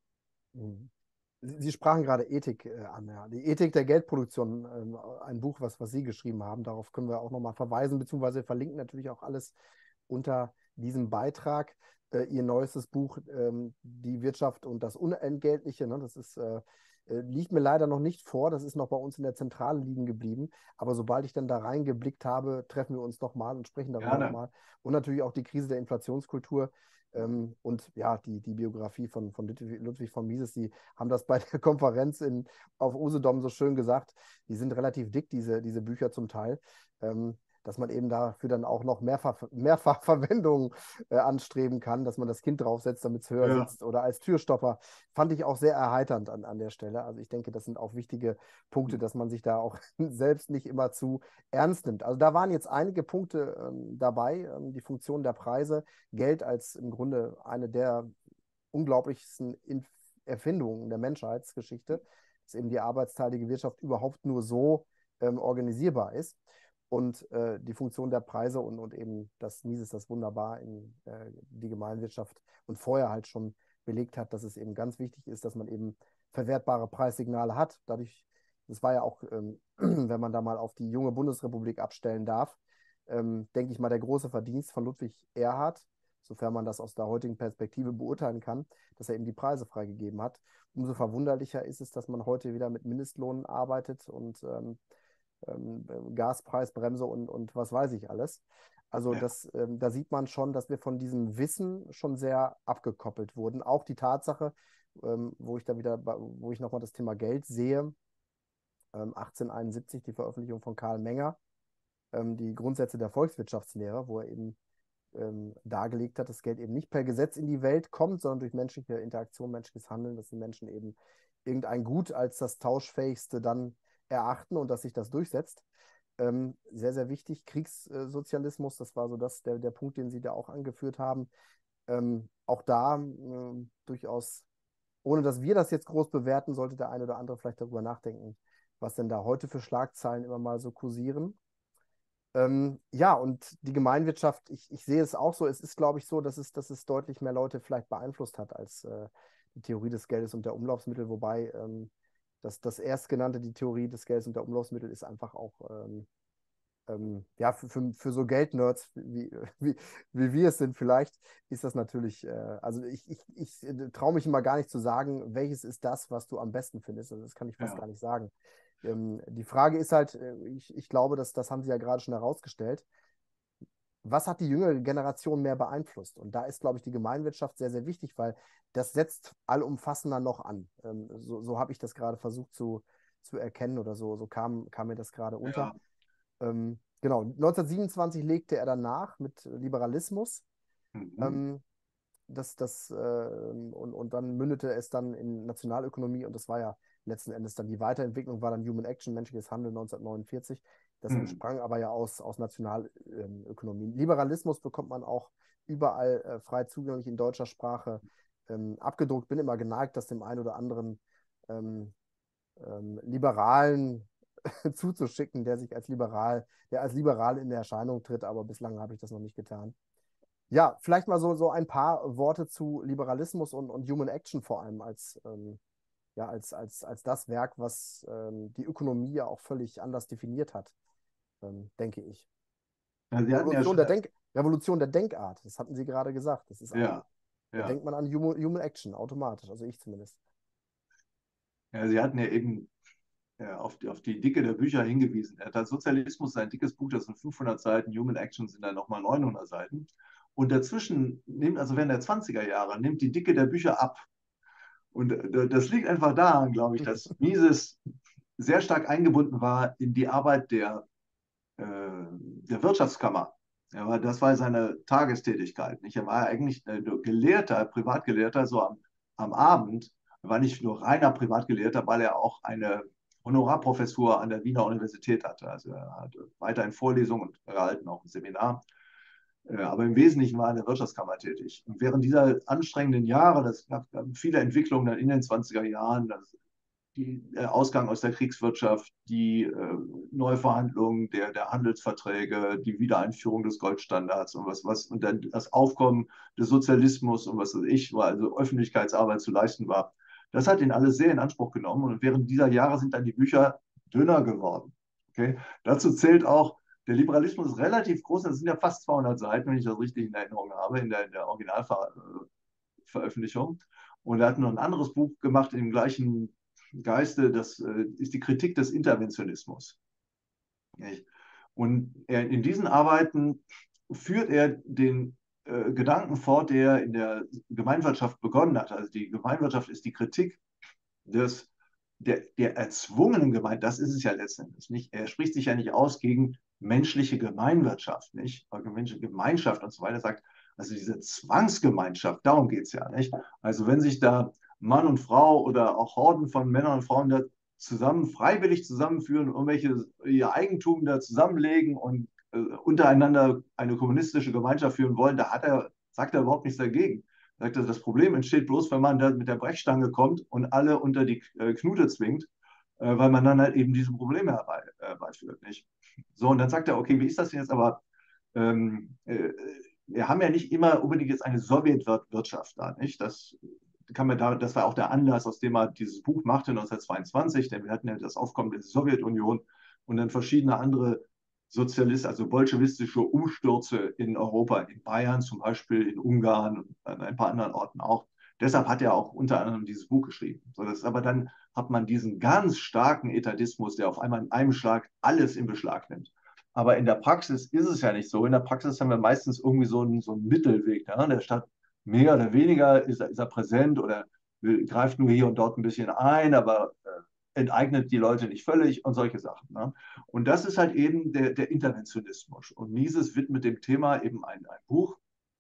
Sie sprachen gerade Ethik äh, an. Ja. Die Ethik der Geldproduktion, äh, ein Buch, was, was Sie geschrieben haben. Darauf können wir auch nochmal verweisen, beziehungsweise verlinken natürlich auch alles unter diesem Beitrag äh, ihr neuestes Buch ähm, Die Wirtschaft und das Unentgeltliche. Ne? Das ist, äh, äh, liegt mir leider noch nicht vor. Das ist noch bei uns in der Zentrale liegen geblieben. Aber sobald ich dann da reingeblickt habe, treffen wir uns nochmal und sprechen darüber Gerne. nochmal. Und natürlich auch die Krise der Inflationskultur. Ähm, und ja, die, die Biografie von, von Ludwig, Ludwig von Mises, die haben das bei der Konferenz in, auf Usedom so schön gesagt. Die sind relativ dick, diese, diese Bücher zum Teil. Ähm, dass man eben dafür dann auch noch mehrfach, Mehrfachverwendung äh, anstreben kann, dass man das Kind draufsetzt, damit es höher Ja. sitzt oder als Türstopper. Fand ich auch sehr erheiternd an, an der Stelle. Also ich denke, das sind auch wichtige Punkte, dass man sich da auch selbst nicht immer zu ernst nimmt. Also da waren jetzt einige Punkte ähm, dabei. Ähm, die Funktion der Preise, Geld als im Grunde eine der unglaublichsten In Erfindungen der Menschheitsgeschichte, dass eben die arbeitsteilige Wirtschaft überhaupt nur so ähm, organisierbar ist. Und äh, die Funktion der Preise und, und eben, dass Mises das wunderbar in äh, die Gemeinwirtschaft und vorher halt schon belegt hat, dass es eben ganz wichtig ist, dass man eben verwertbare Preissignale hat. Dadurch, das war ja auch, ähm, wenn man da mal auf die junge Bundesrepublik abstellen darf, ähm, denke ich mal, der große Verdienst von Ludwig Erhard, sofern man das aus der heutigen Perspektive beurteilen kann, dass er eben die Preise freigegeben hat. Umso verwunderlicher ist es, dass man heute wieder mit Mindestlohnen arbeitet und ähm, ähm, Gaspreisbremse und, und was weiß ich alles. Also Ja. das, ähm, da sieht man schon, dass wir von diesem Wissen schon sehr abgekoppelt wurden. Auch die Tatsache, ähm, wo ich da wieder, wo ich nochmal das Thema Geld sehe, ähm, achtzehnhunderteinundsiebzig die Veröffentlichung von Karl Menger, ähm, die Grundsätze der Volkswirtschaftslehre, wo er eben ähm, dargelegt hat, dass Geld eben nicht per Gesetz in die Welt kommt, sondern durch menschliche Interaktion, menschliches Handeln, dass die Menschen eben irgendein Gut als das tauschfähigste dann erachten und dass sich das durchsetzt. Ähm, sehr, sehr wichtig. Kriegssozialismus, das war so das, der, der Punkt, den Sie da auch angeführt haben. Ähm, auch da äh, durchaus, ohne dass wir das jetzt groß bewerten, sollte der eine oder andere vielleicht darüber nachdenken, was denn da heute für Schlagzeilen immer mal so kursieren. Ähm, ja, und die Gemeinwirtschaft, ich, ich sehe es auch so, es ist, glaube ich, so, dass es, dass es deutlich mehr Leute vielleicht beeinflusst hat als äh, die Theorie des Geldes und der Umlaufsmittel, wobei ähm, das, das erstgenannte, die Theorie des Geldes und der Umlaufsmittel, ist einfach auch, ähm, ähm, ja, für, für, für so Geldnerds, wie, wie, wie wir es sind vielleicht, ist das natürlich, äh, also ich, ich, ich traue mich immer gar nicht zu sagen, welches ist das, was du am besten findest. Also das kann ich fast Ja. gar nicht sagen. Ähm, die Frage ist halt, äh, ich, ich glaube, dass, das haben Sie ja gerade schon herausgestellt, was hat die jüngere Generation mehr beeinflusst? Und da ist, glaube ich, die Gemeinwirtschaft sehr, sehr wichtig, weil das setzt allumfassender noch an. Ähm, so so habe ich das gerade versucht zu, zu erkennen oder so, so kam, kam mir das gerade unter. Ja. Ähm, genau, neunzehnhundertsiebenundzwanzig legte er dann nach mit Liberalismus. Mhm. Ähm, das, das, äh, und, und dann mündete es dann in Nationalökonomie und das war ja letzten Endes dann die Weiterentwicklung, war dann Human Action, menschliches Handeln neunzehnhundertneunundvierzig. Das Mhm. entsprang aber ja aus, aus Nationalökonomie. Liberalismus bekommt man auch überall äh, frei zugänglich in deutscher Sprache ähm, abgedruckt. Bin immer geneigt, das dem einen oder anderen ähm, ähm, Liberalen zuzuschicken, der sich als liberal, der als liberal in Erscheinung tritt, aber bislang habe ich das noch nicht getan. Ja, vielleicht mal so, so ein paar Worte zu Liberalismus und, und Human Action vor allem als, ähm, ja, als, als, als das Werk, was ähm, die Ökonomie ja auch völlig anders definiert hat, ähm, denke ich. Ja, Sie hatten ja Revolution schon, der Denk Revolution der Denkart, das hatten Sie gerade gesagt. Das ist ein, ja, da ja. denkt man an Human, Human Action automatisch, also ich zumindest. Ja, Sie hatten ja eben ja, auf die, auf die Dicke der Bücher hingewiesen. Er hat Sozialismus, ein dickes Buch, das sind fünfhundert Seiten, Human Action sind dann nochmal neunhundert Seiten. Und dazwischen nimmt, also während der zwanziger Jahre, nimmt die Dicke der Bücher ab. Und äh, das liegt einfach daran, glaube ich, dass Mises sehr stark eingebunden war in die Arbeit der, äh, der Wirtschaftskammer. Ja, aber das war seine Tagestätigkeit. Nicht? Er war eigentlich äh, Gelehrter, Privatgelehrter, so am, am Abend. Er war nicht nur reiner Privatgelehrter, weil er auch eine Honorarprofessur an der Wiener Universität hatte. Also er hat weiterhin Vorlesungen gehalten, auch ein Seminar. Äh, Aber im Wesentlichen war er in der Wirtschaftskammer tätig. Und während dieser anstrengenden Jahre, das gab viele Entwicklungen dann in den zwanziger Jahren, das, die, der Ausgang aus der Kriegswirtschaft, die äh, Neuverhandlung der, der Handelsverträge, die Wiedereinführung des Goldstandards und was, was und dann das Aufkommen des Sozialismus und was weiß ich, war also Öffentlichkeitsarbeit zu leisten war. Das hat ihn alles sehr in Anspruch genommen und während dieser Jahre sind dann die Bücher dünner geworden. Okay? Dazu zählt auch der Liberalismus ist relativ groß, das sind ja fast zweihundert Seiten, wenn ich das richtig in Erinnerung habe, in der, in der Originalveröffentlichung. Und er hat noch ein anderes Buch gemacht im gleichen Geiste, das äh, ist die Kritik des Interventionismus. Und er, in diesen Arbeiten führt er den äh, Gedanken fort, der in der Gemeinwirtschaft begonnen hat. Also die Gemeinwirtschaft ist die Kritik des, der, der erzwungenen Gemeinschaft. Das ist es ja letztendlich nicht. Er spricht sich ja nicht aus gegen menschliche Gemeinwirtschaft, nicht? Menschliche Gemeinschaft und so weiter, sagt, also diese Zwangsgemeinschaft, darum geht es ja, nicht? Also wenn sich da Mann und Frau oder auch Horden von Männern und Frauen da zusammen, freiwillig zusammenführen und irgendwelche ihr Eigentum da zusammenlegen und äh, untereinander eine kommunistische Gemeinschaft führen wollen, da hat er, sagt er überhaupt nichts dagegen. Er sagt, das Problem entsteht bloß, wenn man da mit der Brechstange kommt und alle unter die äh, Knute zwingt, äh, weil man dann halt eben diese Probleme herbei, herbeiführt. Nicht? So, und dann sagt er, okay, wie ist das denn jetzt aber? Ähm, äh, wir haben ja nicht immer unbedingt jetzt eine Sowjetwirtschaft da, nicht? Das kann man da, das war auch der Anlass, aus dem er dieses Buch machte neunzehnhundertzweiundzwanzig, denn wir hatten ja das Aufkommen der Sowjetunion und dann verschiedene andere Sozialist, also bolschewistische Umstürze in Europa, in Bayern zum Beispiel, in Ungarn und an ein paar anderen Orten auch. Deshalb hat er auch unter anderem dieses Buch geschrieben. So, das, aber dann hat man diesen ganz starken Etatismus, der auf einmal in einem Schlag alles in Beschlag nimmt. Aber in der Praxis ist es ja nicht so. In der Praxis haben wir meistens irgendwie so einen, so einen Mittelweg. Ja? Der Staat mehr oder weniger ist er, ist er präsent oder will, greift nur hier und dort ein bisschen ein, aber äh, enteignet die Leute nicht völlig und solche Sachen. Ne? Und das ist halt eben der, der Interventionismus. Und Mises widmet dem Thema eben ein, ein Buch,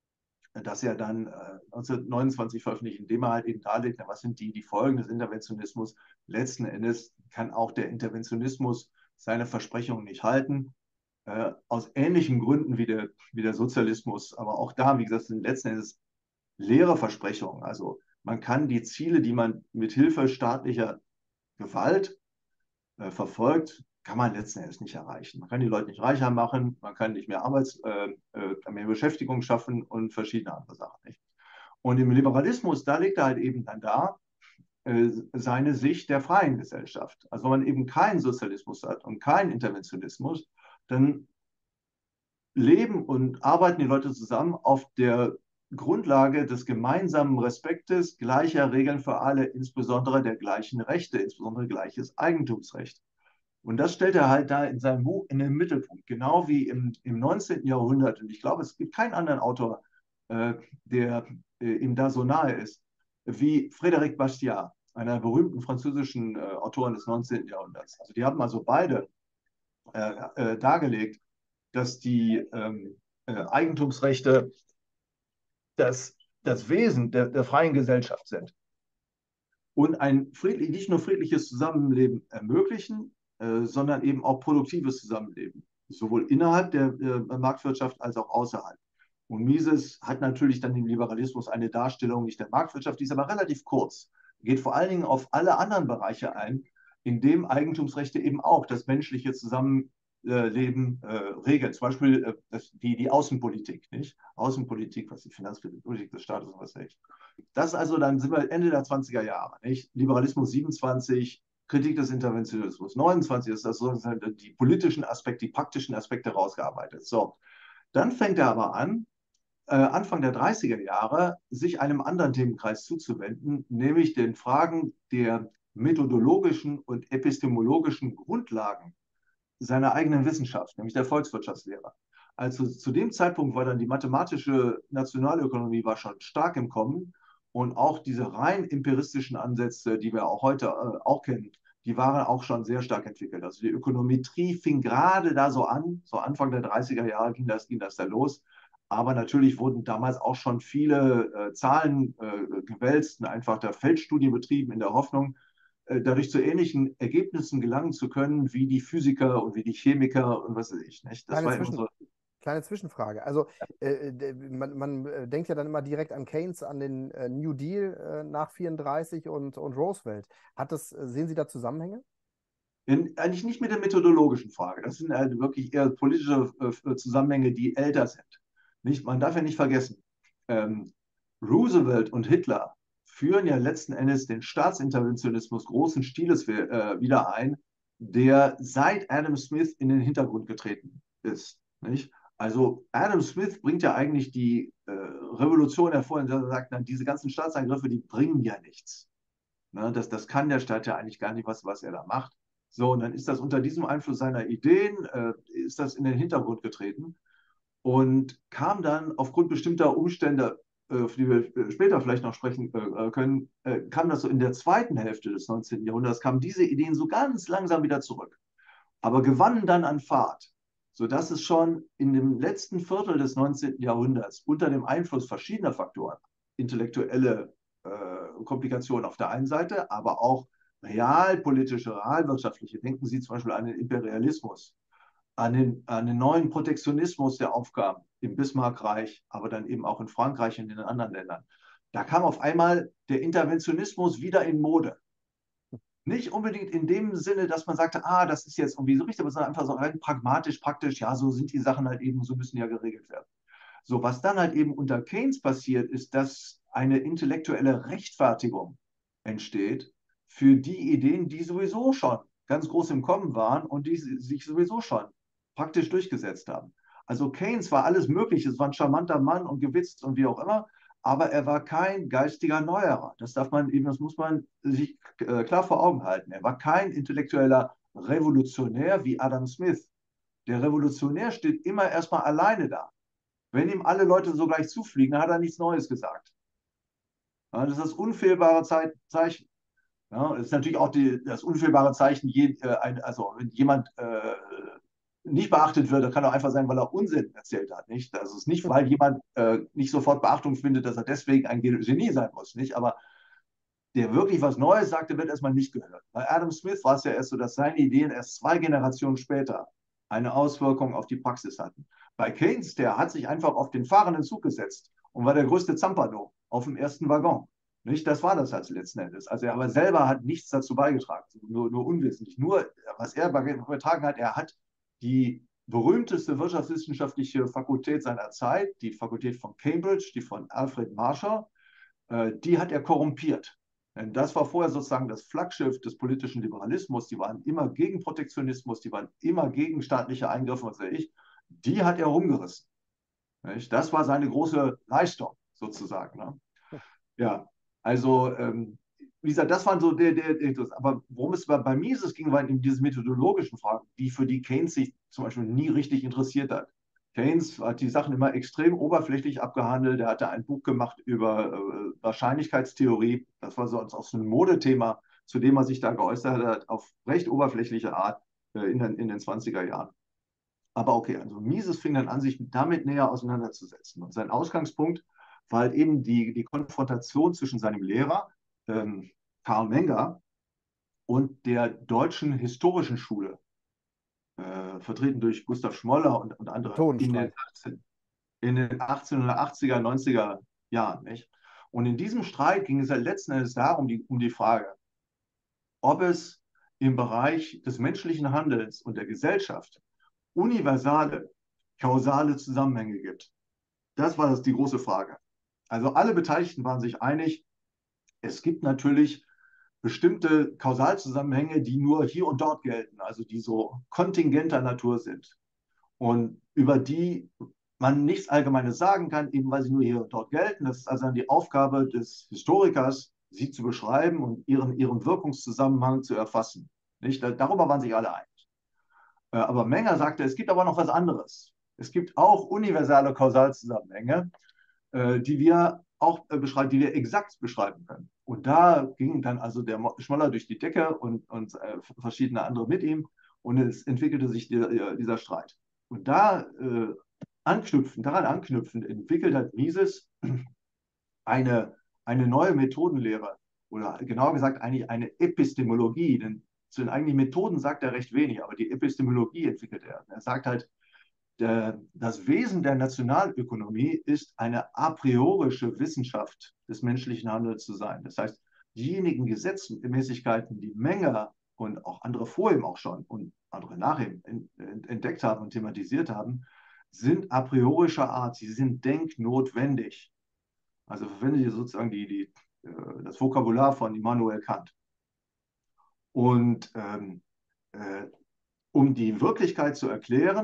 das er dann äh, neunzehnhundertneunundzwanzig veröffentlicht, in dem er halt eben darlegt, na, was sind die, die Folgen des Interventionismus. Letzten Endes kann auch der Interventionismus seine Versprechungen nicht halten. Äh, aus ähnlichen Gründen wie der, wie der Sozialismus, aber auch da, wie gesagt, sind letzten Endes leere Versprechungen. Also man kann die Ziele, die man mit Hilfe staatlicher Gewalt äh, verfolgt, kann man letzten Endes nicht erreichen. Man kann die Leute nicht reicher machen, man kann nicht mehr Arbeits, äh, äh, mehr Beschäftigung schaffen und verschiedene andere Sachen. Nicht? Und im Liberalismus, da legt er halt eben dann da äh, seine Sicht der freien Gesellschaft. Also wenn man eben keinen Sozialismus hat und keinen Interventionismus, dann leben und arbeiten die Leute zusammen auf der Grundlage des gemeinsamen Respektes, gleicher Regeln für alle, insbesondere der gleichen Rechte, insbesondere gleiches Eigentumsrecht. Und das stellt er halt da in seinem Buch in den Mittelpunkt, genau wie im, im neunzehnten Jahrhundert. Und ich glaube, es gibt keinen anderen Autor, äh, der äh, ihm da so nahe ist, wie Frédéric Bastiat, einer berühmten französischen äh, Autorin des neunzehnten Jahrhunderts. Also die haben also beide äh, äh, dargelegt, dass die ähm, äh, Eigentumsrechte das, das Wesen der, der freien Gesellschaft sind und ein friedlich, nicht nur friedliches Zusammenleben ermöglichen, äh, sondern eben auch produktives Zusammenleben, sowohl innerhalb der äh, Marktwirtschaft als auch außerhalb. Und Mises hat natürlich dann im Liberalismus eine Darstellung nicht der Marktwirtschaft, die ist aber relativ kurz, geht vor allen Dingen auf alle anderen Bereiche ein, in dem Eigentumsrechte eben auch das menschliche Zusammenleben Leben äh, regeln. Zum Beispiel äh, das, die, die Außenpolitik, nicht? Außenpolitik, was die Finanzpolitik des Staates und was weiß ich. Das ist also, dann sind wir Ende der zwanziger Jahre, nicht? Liberalismus siebenundzwanzig, Kritik des Interventionismus neunundzwanzig, ist das sozusagen die politischen Aspekte, die praktischen Aspekte rausgearbeitet. So, dann fängt er aber an, äh, Anfang der dreißiger Jahre, sich einem anderen Themenkreis zuzuwenden, nämlich den Fragen der methodologischen und epistemologischen Grundlagen seiner eigenen Wissenschaft, nämlich der Volkswirtschaftslehre. Also zu dem Zeitpunkt war dann die mathematische Nationalökonomie war schon stark im Kommen und auch diese rein empiristischen Ansätze, die wir auch heute äh, auch kennen, die waren auch schon sehr stark entwickelt. Also die Ökonometrie fing gerade da so an, so Anfang der dreißiger Jahre ging das, ging das da los. Aber natürlich wurden damals auch schon viele äh, Zahlen äh, gewälzt und einfach der Feldstudie betrieben in der Hoffnung, dadurch zu ähnlichen Ergebnissen gelangen zu können, wie die Physiker und wie die Chemiker und was weiß ich. Nicht? Das Kleine, war Zwischen immer so. Kleine Zwischenfrage. Also äh, man, man äh, denkt ja dann immer direkt an Keynes, an den äh, New Deal äh, nach vierunddreißig und, und Roosevelt. Hat das, äh, sehen Sie da Zusammenhänge? In, eigentlich nicht mit der methodologischen Frage. Das sind halt wirklich eher politische äh, Zusammenhänge, die älter sind. Nicht, man darf ja nicht vergessen, ähm, Roosevelt und Hitler führen ja letzten Endes den Staatsinterventionismus großen Stiles äh, wieder ein, der seit Adam Smith in den Hintergrund getreten ist. Nicht? Also Adam Smith bringt ja eigentlich die äh, Revolution hervor, indem er sagt, na, diese ganzen Staatsangriffe, die bringen ja nichts. Ne, das, das kann der Staat ja eigentlich gar nicht, was, was er da macht. So, und dann ist das unter diesem Einfluss seiner Ideen, äh, ist das in den Hintergrund getreten und kam dann aufgrund bestimmter Umstände, äh, auf die wir später vielleicht noch sprechen äh, können, äh, kam das so in der zweiten Hälfte des neunzehnten. Jahrhunderts, kamen diese Ideen so ganz langsam wieder zurück, aber gewannen dann an Fahrt, sodass es schon in dem letzten Viertel des neunzehnten. Jahrhunderts unter dem Einfluss verschiedener Faktoren, intellektuelle äh, Komplikationen auf der einen Seite, aber auch realpolitische, realwirtschaftliche, denken Sie zum Beispiel an den Imperialismus, an den, an den neuen Protektionismus, der aufkam im Bismarckreich, aber dann eben auch in Frankreich und in den anderen Ländern. Da kam auf einmal der Interventionismus wieder in Mode. Nicht unbedingt in dem Sinne, dass man sagte, ah, das ist jetzt irgendwie so richtig, aber sondern einfach so rein pragmatisch, praktisch, ja, so sind die Sachen halt eben, so müssen ja geregelt werden. So, was dann halt eben unter Keynes passiert, ist, dass eine intellektuelle Rechtfertigung entsteht für die Ideen, die sowieso schon ganz groß im Kommen waren und die sich sowieso schon praktisch durchgesetzt haben. Also Keynes war alles Mögliche, es war ein charmanter Mann und gewitzt und wie auch immer, aber er war kein geistiger Neuerer. Das darf man eben, das muss man sich äh, klar vor Augen halten. Er war kein intellektueller Revolutionär wie Adam Smith. Der Revolutionär steht immer erstmal alleine da. Wenn ihm alle Leute so gleich zufliegen, dann hat er nichts Neues gesagt. Ja, das ist das unfehlbare Zeichen. Ja, das ist natürlich auch die, das unfehlbare Zeichen, je, äh, ein, also wenn jemand äh, nicht beachtet wird, dann kann auch einfach sein, weil er Unsinn erzählt hat. Nicht? Das ist nicht, weil jemand äh, nicht sofort Beachtung findet, dass er deswegen ein Genie sein muss. Nicht? Aber der wirklich was Neues sagte, wird erstmal nicht gehört. Bei Adam Smith war es ja erst so, dass seine Ideen erst zwei Generationen später eine Auswirkung auf die Praxis hatten. Bei Keynes, der hat sich einfach auf den fahrenden Zug gesetzt und war der größte Zampano auf dem ersten Waggon. Nicht? Das war das als letzten Endes. Also er aber selber hat nichts dazu beigetragen, nur, nur unwissentlich. Nur, was er beigetragen hat, er hat die berühmteste wirtschaftswissenschaftliche Fakultät seiner Zeit, die Fakultät von Cambridge, die von Alfred Marshall, äh, die hat er korrumpiert. Denn das war vorher sozusagen das Flaggschiff des politischen Liberalismus. Die waren immer gegen Protektionismus, die waren immer gegen staatliche Eingriffe, was weiß ich. Die hat er rumgerissen. Nicht? Das war seine große Leistung sozusagen. Ne? Ja, also ähm, wie gesagt, das waren so der, der, der, aber worum es bei Mises ging, waren eben diese methodologischen Fragen, die für die Keynes sich zum Beispiel nie richtig interessiert hat. Keynes hat die Sachen immer extrem oberflächlich abgehandelt. Er hatte ein Buch gemacht über äh, Wahrscheinlichkeitstheorie. Das war so auch so ein Modethema, zu dem er sich da geäußert hat, auf recht oberflächliche Art äh, in, den, in den zwanziger Jahren. Aber okay, also Mises fing dann an, sich damit näher auseinanderzusetzen. Und sein Ausgangspunkt war halt eben die, die Konfrontation zwischen seinem Lehrer, ähm, Karl Menger, und der deutschen historischen Schule, äh, vertreten durch Gustav Schmoller und, und andere in den, achtzehn, in den achtzehnhundertachtziger, neunziger Jahren. Nicht? Und in diesem Streit ging es ja letzten Endes darum, die, um die Frage, ob es im Bereich des menschlichen Handelns und der Gesellschaft universale, kausale Zusammenhänge gibt. Das war das die große Frage. Also alle Beteiligten waren sich einig, es gibt natürlich bestimmte Kausalzusammenhänge, die nur hier und dort gelten, also die so kontingenter Natur sind und über die man nichts Allgemeines sagen kann, eben weil sie nur hier und dort gelten. Das ist also dann die Aufgabe des Historikers, sie zu beschreiben und ihren, ihren Wirkungszusammenhang zu erfassen. Nicht? Darüber waren sich alle einig. Aber Menger sagte, es gibt aber noch was anderes. Es gibt auch universale Kausalzusammenhänge, die wir auch beschreiben, die wir exakt beschreiben können. Und da ging dann also der Schmoller durch die Decke und, und äh, verschiedene andere mit ihm und es entwickelte sich die, dieser Streit. Und da äh, anknüpfend, daran anknüpfend entwickelt hat Mises eine, eine neue Methodenlehre oder genauer gesagt eigentlich eine Epistemologie, denn zu den eigentlichen Methoden sagt er recht wenig, aber die Epistemologie entwickelt er. Er sagt halt, der, das Wesen der Nationalökonomie ist eine a priorische Wissenschaft des menschlichen Handels zu sein. Das heißt, diejenigen Gesetzmäßigkeiten, die Menger und auch andere vor ihm auch schon und andere nach ihm entdeckt haben und thematisiert haben, sind a priorischer Art, sie sind denknotwendig. Also verwende ich sozusagen die, die, das Vokabular von Immanuel Kant. Und ähm, äh, um die Wirklichkeit zu erklären,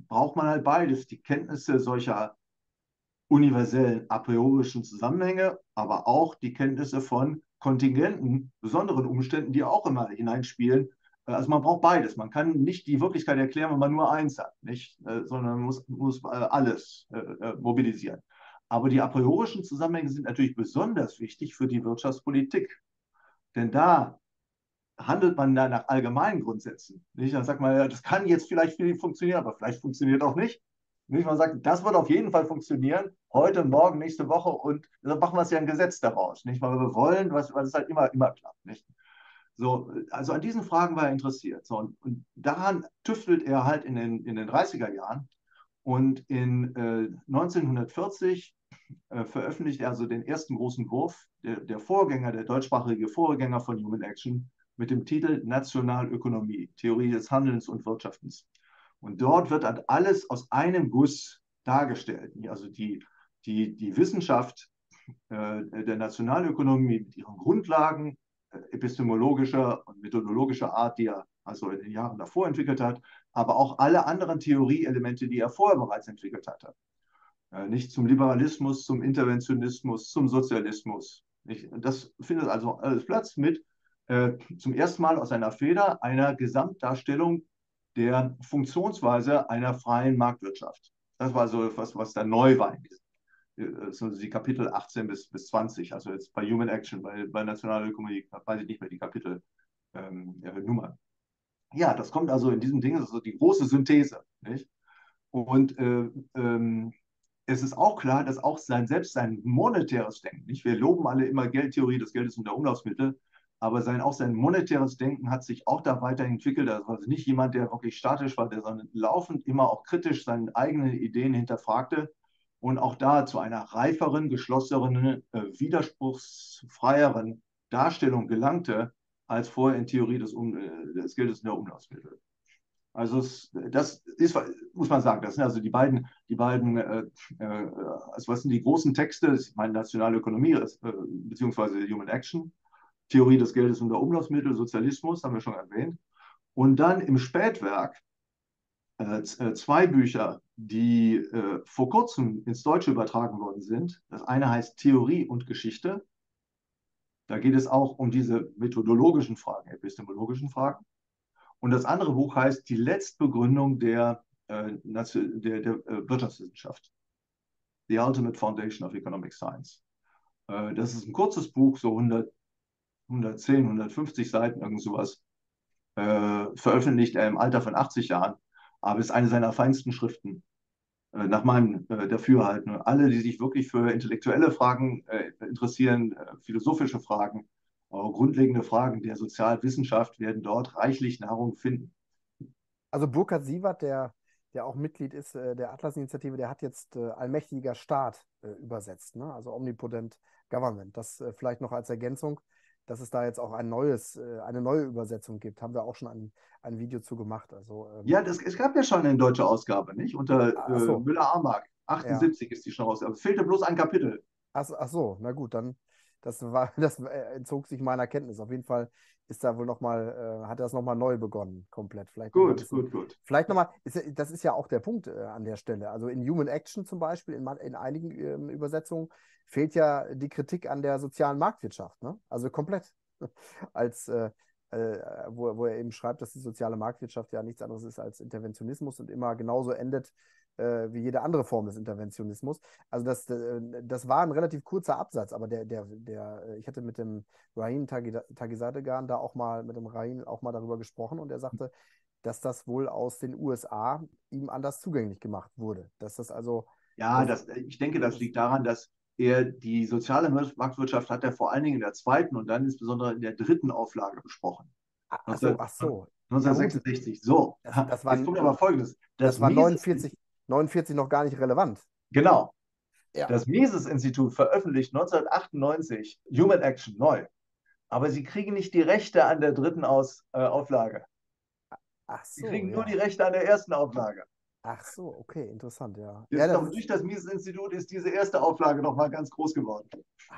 braucht man halt beides, die Kenntnisse solcher universellen a priorischen Zusammenhänge, aber auch die Kenntnisse von kontingenten, besonderen Umständen, die auch immer hineinspielen. Also man braucht beides. Man kann nicht die Wirklichkeit erklären, wenn man nur eins hat, nicht? Sondern man muss, muss alles äh, mobilisieren. Aber die a priorischen Zusammenhänge sind natürlich besonders wichtig für die Wirtschaftspolitik. Denn da handelt man da nach allgemeinen Grundsätzen. Nicht? Dann sagt man, ja, das kann jetzt vielleicht für die funktionieren, aber vielleicht funktioniert auch nicht. Nicht? Man sagt, das wird auf jeden Fall funktionieren, heute, morgen, nächste Woche und dann machen wir es ja ein Gesetz daraus. Nicht? Weil wir wollen, was, was es halt immer, immer klappt. Nicht? So, also an diesen Fragen war er interessiert. So, und, und daran tüftelt er halt in den, in den dreißiger Jahren. Und in äh, neunzehnhundertvierzig äh, veröffentlicht er also den ersten großen Wurf, der, der Vorgänger, der deutschsprachige Vorgänger von Human Action, mit dem Titel Nationalökonomie, Theorie des Handelns und Wirtschaftens. Und dort wird halt alles aus einem Guss dargestellt. Also die, die, die Wissenschaft äh, der Nationalökonomie mit ihren Grundlagen äh, epistemologischer und methodologischer Art, die er also in den Jahren davor entwickelt hat, aber auch alle anderen Theorieelemente, die er vorher bereits entwickelt hatte. Äh, nicht zum Liberalismus, zum Interventionismus, zum Sozialismus. Nicht? Das findet also alles Platz mit äh, zum ersten Mal aus einer Feder einer Gesamtdarstellung der Funktionsweise einer freien Marktwirtschaft. Das war so etwas, was da neu war in diesem, so die Kapitel achtzehn bis, bis zwanzig, also jetzt bei Human Action, bei, bei Nationalökonomie, weiß ich nicht mehr die Kapitelnummer. Ähm, ja, das kommt also in diesem Ding, das ist so die große Synthese. Nicht? Und äh, ähm, es ist auch klar, dass auch sein, selbst sein monetäres Denken, nicht? Wir loben alle immer Geldtheorie, das Geld ist unser Umlaufsmittel, aber sein, auch sein monetäres Denken hat sich auch da weiterentwickelt. Also war nicht jemand, der wirklich statisch war, der sondern laufend immer auch kritisch seine eigenen Ideen hinterfragte und auch da zu einer reiferen, geschlossenen, äh, widerspruchsfreieren Darstellung gelangte, als vorher in Theorie des, um, des Geldes in der Umlaufsmittel. Also es, das ist, muss man sagen, das sind also die beiden, die beiden, äh, äh, also was sind die großen Texte? Ich meine Nationalökonomie äh, beziehungsweise Human Action, Theorie des Geldes und der Umlaufsmittel, Sozialismus, haben wir schon erwähnt. Und dann im Spätwerk äh, zwei Bücher, die äh, vor kurzem ins Deutsche übertragen worden sind. Das eine heißt Theorie und Geschichte. Da geht es auch um diese methodologischen Fragen, epistemologischen Fragen. Und das andere Buch heißt Die Letztbegründung der, äh, der, der äh, Wirtschaftswissenschaft. The Ultimate Foundation of Economic Science. Äh, das ist ein kurzes Buch, so hundert, hundertzehn, hundertfünfzig Seiten, irgend sowas. Äh, veröffentlicht er im Alter von achtzig Jahren. Aber es ist eine seiner feinsten Schriften, äh, nach meinem äh, Dafürhalten. Und alle, die sich wirklich für intellektuelle Fragen äh, interessieren, äh, philosophische Fragen, auch grundlegende Fragen der Sozialwissenschaft, werden dort reichlich Nahrung finden. Also Burkhard Siewert, der, der auch Mitglied ist äh, der Atlas-Initiative, der hat jetzt äh, allmächtiger Staat äh, übersetzt, ne? Also Omnipotent Government. Das äh, vielleicht noch als Ergänzung, dass es da jetzt auch ein neues, äh, eine neue Übersetzung gibt. Haben wir auch schon ein, ein Video zu gemacht. Also, ähm, Ja, das, es gab ja schon eine deutsche Ausgabe, nicht? Unter ach äh, so, Müller-Armbach. ja. achtundsiebzig ist die schon raus. Aber es fehlte bloß ein Kapitel. Ach, ach so, na gut, dann das war, das äh, entzog sich meiner Kenntnis. Auf jeden Fall ist da wohl noch mal, äh, hat das nochmal neu begonnen, komplett. Vielleicht noch mal ein Gut, bisschen, gut, gut. vielleicht nochmal, das ist ja auch der Punkt äh, an der Stelle. Also in Human Action zum Beispiel, in, man- in einigen ähm, Übersetzungen, fehlt ja die Kritik an der sozialen Marktwirtschaft, ne? Also komplett. Als äh, äh, wo, wo er eben schreibt, dass die soziale Marktwirtschaft ja nichts anderes ist als Interventionismus und immer genauso endet äh, wie jede andere Form des Interventionismus. Also das, äh, das war ein relativ kurzer Absatz, aber der, der, der, äh, ich hatte mit dem Rahim Tagizadegan da auch mal, mit dem Rahim auch mal darüber gesprochen und er sagte, dass das wohl aus den U S A ihm anders zugänglich gemacht wurde. Dass das also, Ja, das, das, ich denke, ne, das das, liegt daran, dass er die soziale Marktwirtschaft hat er vor allen Dingen in der zweiten und dann insbesondere in der dritten Auflage besprochen. ach so, neunzehn ach so. Ja, aber gut, neunzehnhundertsechsundsechzig. So, das, das war, jetzt kommt aber Folgendes. Das das war Mises, neunundvierzig, neunundvierzig noch gar nicht relevant. genau, Ja. das Mises-Institut veröffentlicht neunzehnhundertachtundneunzig Human Action neu. Aber sie kriegen nicht die Rechte an der dritten Aus, äh, Auflage. Ach Sie so, kriegen nur die ja. Rechte an der ersten Auflage. Ach so, okay, interessant, ja. Ja, Jetzt das noch, ist, durch das Mises-Institut ist diese erste Auflage noch mal ganz groß geworden.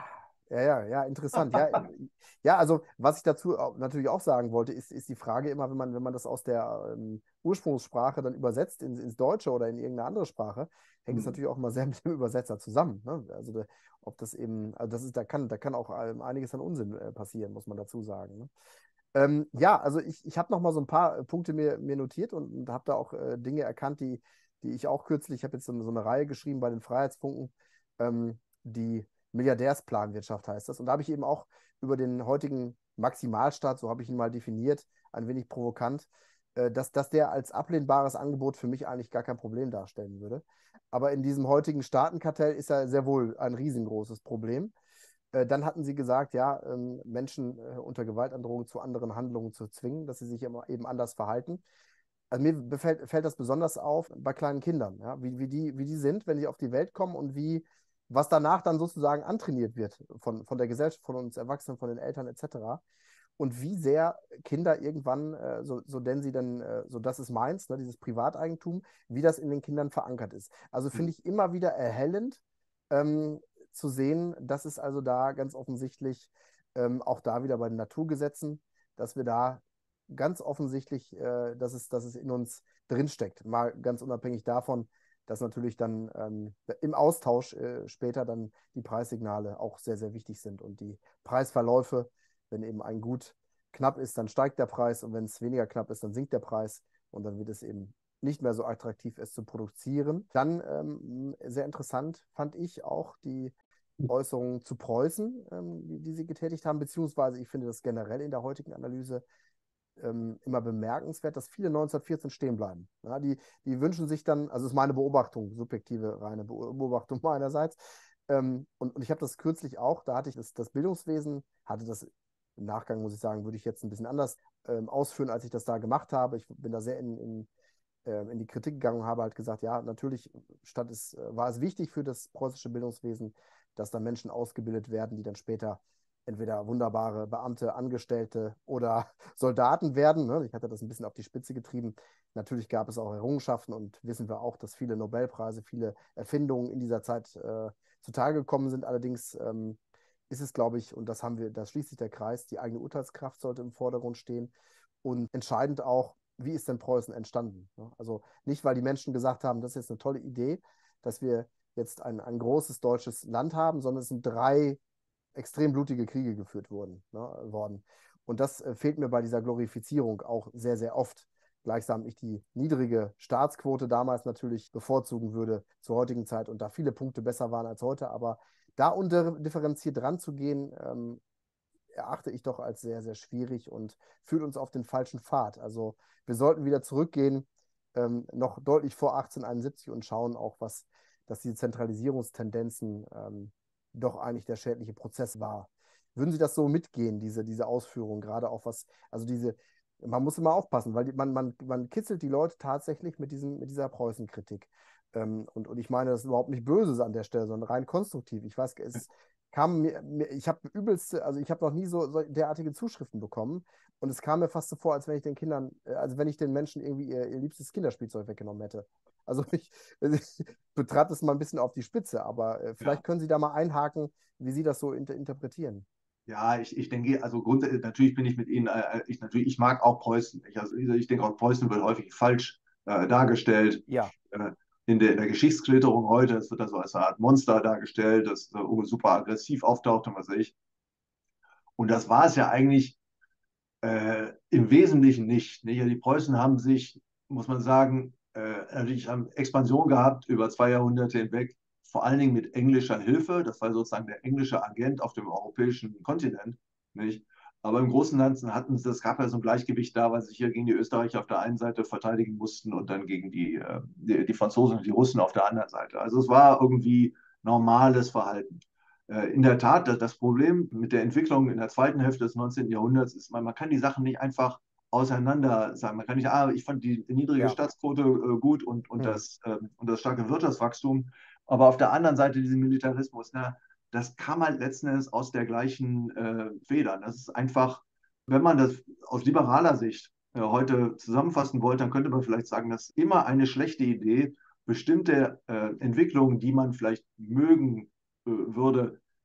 Ja, ja, ja, interessant. Ja, ja, also was ich dazu au- natürlich auch sagen wollte, ist, ist die Frage immer, wenn man, wenn man das aus der ähm, Ursprungssprache dann übersetzt ins, ins Deutsche oder in irgendeine andere Sprache, hängt es Hm. natürlich auch immer sehr mit dem Übersetzer zusammen. Ne? Also der, ob das eben, also das ist, da kann, da kann auch ähm, einiges an Unsinn äh, passieren, muss man dazu sagen. Ne? Ähm, ja, also ich, ich habe noch mal so ein paar äh, Punkte mir, mir notiert und, und habe da auch äh, Dinge erkannt, die, die ich auch kürzlich, ich habe jetzt so, eine- so eine Reihe geschrieben bei den Freiheitsfunken, ähm, die Milliardärsplanwirtschaft heißt das. Und da habe ich eben auch über den heutigen Maximalstaat, so habe ich ihn mal definiert, ein wenig provokant, äh, dass, dass der als ablehnbares Angebot für mich eigentlich gar kein Problem darstellen würde. Aber in diesem heutigen Staatenkartell ist er sehr wohl ein riesengroßes Problem. Äh, Dann hatten sie gesagt, ja, ähm, Menschen äh, unter Gewaltandrohung zu anderen Handlungen zu zwingen, dass sie sich immer eben anders verhalten. Also mir befällt, fällt das besonders auf bei kleinen Kindern, ja, wie, wie die, wie die sind, wenn sie auf die Welt kommen und wie, was danach dann sozusagen antrainiert wird von, von der Gesellschaft, von uns Erwachsenen, von den Eltern et cetera. Und wie sehr Kinder irgendwann, äh, so, so denn sie dann, äh, so das ist meins, ne, dieses Privateigentum, wie das in den Kindern verankert ist. Also finde ich immer wieder erhellend, ähm, zu sehen, dass es also da ganz offensichtlich, ähm, auch da wieder bei den Naturgesetzen, dass wir da ganz offensichtlich, äh, dass es, dass es in uns drinsteckt. Mal ganz unabhängig davon, dass natürlich dann ähm, im Austausch äh, später dann die Preissignale auch sehr, sehr wichtig sind und die Preisverläufe, wenn eben ein Gut knapp ist, dann steigt der Preis und wenn es weniger knapp ist, dann sinkt der Preis und dann wird es eben nicht mehr so attraktiv, es zu produzieren. Dann ähm, sehr interessant fand ich auch die Äußerungen zu Preußen, ähm, die, die Sie getätigt haben, beziehungsweise ich finde das generell in der heutigen Analyse ähm, immer bemerkenswert, dass viele neunzehnhundertvierzehn stehen bleiben. Ja, die, die wünschen sich dann, also das ist meine Beobachtung, subjektive, reine Beobachtung meinerseits. Ähm, und, und ich habe das kürzlich auch, da hatte ich das, das Bildungswesen, hatte das im Nachgang, muss ich sagen, würde ich jetzt ein bisschen anders ähm, ausführen, als ich das da gemacht habe. Ich bin da sehr in, in, äh, in die Kritik gegangen und habe halt gesagt, ja, natürlich statt es, äh, war es wichtig für das preußische Bildungswesen, dass da Menschen ausgebildet werden, die dann später entweder wunderbare Beamte, Angestellte oder Soldaten werden. Ne? Ich hatte das ein bisschen auf die Spitze getrieben. Natürlich gab es auch Errungenschaften und wissen wir auch, dass viele Nobelpreise, viele Erfindungen in dieser Zeit äh, zutage gekommen sind. Allerdings ähm, ist es, glaube ich, und das haben wir, da schließt sich der Kreis, die eigene Urteilskraft sollte im Vordergrund stehen. Und entscheidend auch, wie ist denn Preußen entstanden? Ne? Also nicht, weil die Menschen gesagt haben, das ist jetzt eine tolle Idee, dass wir jetzt ein, ein großes deutsches Land haben, sondern es sind drei extrem blutige Kriege geführt wurden, ne, worden. Und das äh, fehlt mir bei dieser Glorifizierung auch sehr, sehr oft. Gleichsam ich die niedrige Staatsquote damals natürlich bevorzugen würde zur heutigen Zeit und da viele Punkte besser waren als heute. Aber da unterdifferenziert ranzugehen, ähm, erachte ich doch als sehr, sehr schwierig und führt uns auf den falschen Pfad. Also wir sollten wieder zurückgehen, ähm, noch deutlich vor achtzehnhunderteinundsiebzig und schauen auch, was, dass diese Zentralisierungstendenzen ähm, doch eigentlich der schädliche Prozess war. Würden Sie das so mitgehen, diese, diese Ausführung, gerade auch was, also diese, man muss immer aufpassen, weil die, man, man, man kitzelt die Leute tatsächlich mit, diesem, mit dieser Preußenkritik. Ähm, und, und ich meine, das ist überhaupt nicht Böses an der Stelle, sondern rein konstruktiv. Ich weiß, es kam mir, mir ich habe übelste, also ich habe noch nie so, so derartige Zuschriften bekommen. Und es kam mir fast so vor, als wenn ich den Kindern, äh, also wenn ich den Menschen irgendwie ihr, ihr liebstes Kinderspielzeug weggenommen hätte. Also ich, ich betreibe das mal ein bisschen auf die Spitze, aber äh, Ja. vielleicht können Sie da mal einhaken, wie Sie das so inter interpretieren. Ja, ich, ich denke, also grundsätzlich, natürlich bin ich mit Ihnen, äh, ich, natürlich, ich mag auch Preußen. Ich, also, ich denke auch, Preußen wird häufig falsch äh, dargestellt. Ja, Äh, in der, in der Geschichtsklitterung heute, es wird da so als eine Art Monster dargestellt, das äh, super aggressiv auftaucht und was weiß ich. Und das war es ja eigentlich äh, im Wesentlichen nicht. nicht? Die Preußen haben sich, muss man sagen, äh, natürlich haben Expansion gehabt über zwei Jahrhunderte hinweg, vor allen Dingen mit englischer Hilfe. Das war sozusagen der englische Agent auf dem europäischen Kontinent. Nicht? Aber im Großen und Ganzen hatten sie, es gab ja so ein Gleichgewicht da, weil sie sich hier gegen die Österreicher auf der einen Seite verteidigen mussten und dann gegen die, äh, die, die Franzosen und die Russen auf der anderen Seite. Also es war irgendwie normales Verhalten. Äh, in der Tat, das, das Problem mit der Entwicklung in der zweiten Hälfte des neunzehnten. Jahrhunderts ist, man, man kann die Sachen nicht einfach auseinander sagen. Man kann nicht, ah, ich fand die niedrige ja. Staatsquote äh, gut und, und, Hm. das, äh, und das starke Wirtschaftswachstum, aber auf der anderen Seite diesen Militarismus, na, das kam halt letzten Endes aus der gleichen äh, Feder. Das ist einfach, wenn man das aus liberaler Sicht äh, heute zusammenfassen wollte, dann könnte man vielleicht sagen, das ist immer eine schlechte Idee, bestimmte äh, Entwicklungen, die man vielleicht mögen äh, würde,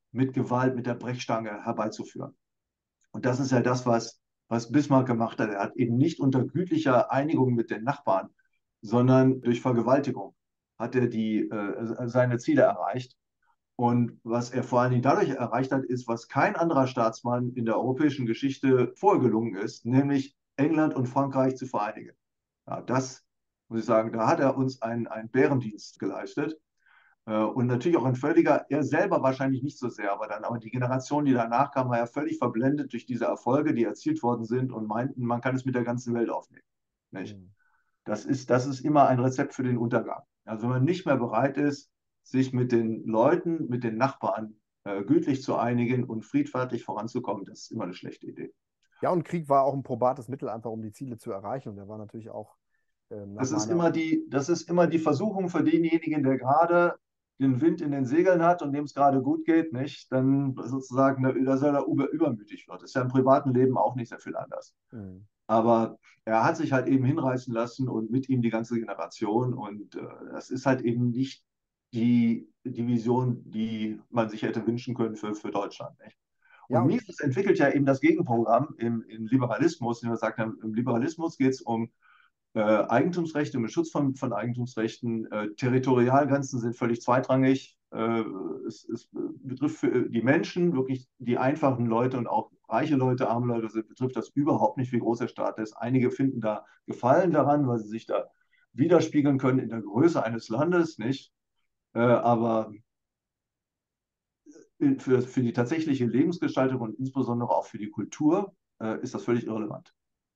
mit Gewalt, mit der Brechstange herbeizuführen. Und das ist ja das, was, was Bismarck gemacht hat. Er hat eben nicht unter gütlicher Einigung mit den Nachbarn, sondern durch Vergewaltigung hat er die, äh, seine Ziele erreicht. Und was er vor allen Dingen dadurch erreicht hat, ist, was kein anderer Staatsmann in der europäischen Geschichte vorher gelungen ist, nämlich England und Frankreich zu vereinigen. Ja, das muss ich sagen, da hat er uns einen, einen Bärendienst geleistet. Äh, Und natürlich auch ein völliger, er selber wahrscheinlich nicht so sehr, aber dann aber die Generation, die danach kam, war ja völlig verblendet durch diese Erfolge, die erzielt worden sind und meinten, man kann es mit der ganzen Welt aufnehmen. Nicht? Mhm. Das ist, das ist immer ein Rezept für den Untergang. Also wenn man nicht mehr bereit ist, sich mit den Leuten, mit den Nachbarn äh, gütlich zu einigen und friedfertig voranzukommen, das ist immer eine schlechte Idee. Ja, und Krieg war auch ein probates Mittel, einfach um die Ziele zu erreichen. Und der war natürlich auch ähm, nach Das ist meiner. immer die, das ist immer die Versuchung für denjenigen, der gerade den Wind in den Segeln hat und dem es gerade gut geht, nicht? Dann sozusagen, dass er da über, übermütig wird. Das ist ja im privaten Leben auch nicht sehr viel anders. Mhm. Aber er hat sich halt eben hinreißen lassen und mit ihm die ganze Generation. Und äh, das ist halt eben nicht die, die Vision, die man sich hätte wünschen können für, für Deutschland. Nicht? Ja, Und und Mises entwickelt ja eben das Gegenprogramm im, im Liberalismus. Wie wir gesagt haben, im Liberalismus geht es um äh, Eigentumsrechte, um den Schutz von, von Eigentumsrechten. Äh, Territorialgrenzen sind völlig zweitrangig. Äh, es, es betrifft für die Menschen, wirklich die einfachen Leute und auch reiche Leute, arme Leute, also betrifft das überhaupt nicht, wie groß der Staat ist. Einige finden da Gefallen daran, weil sie sich da widerspiegeln können in der Größe eines Landes, nicht? Äh, aber für, für die tatsächliche Lebensgestaltung und insbesondere auch für die Kultur äh, ist das völlig irrelevant.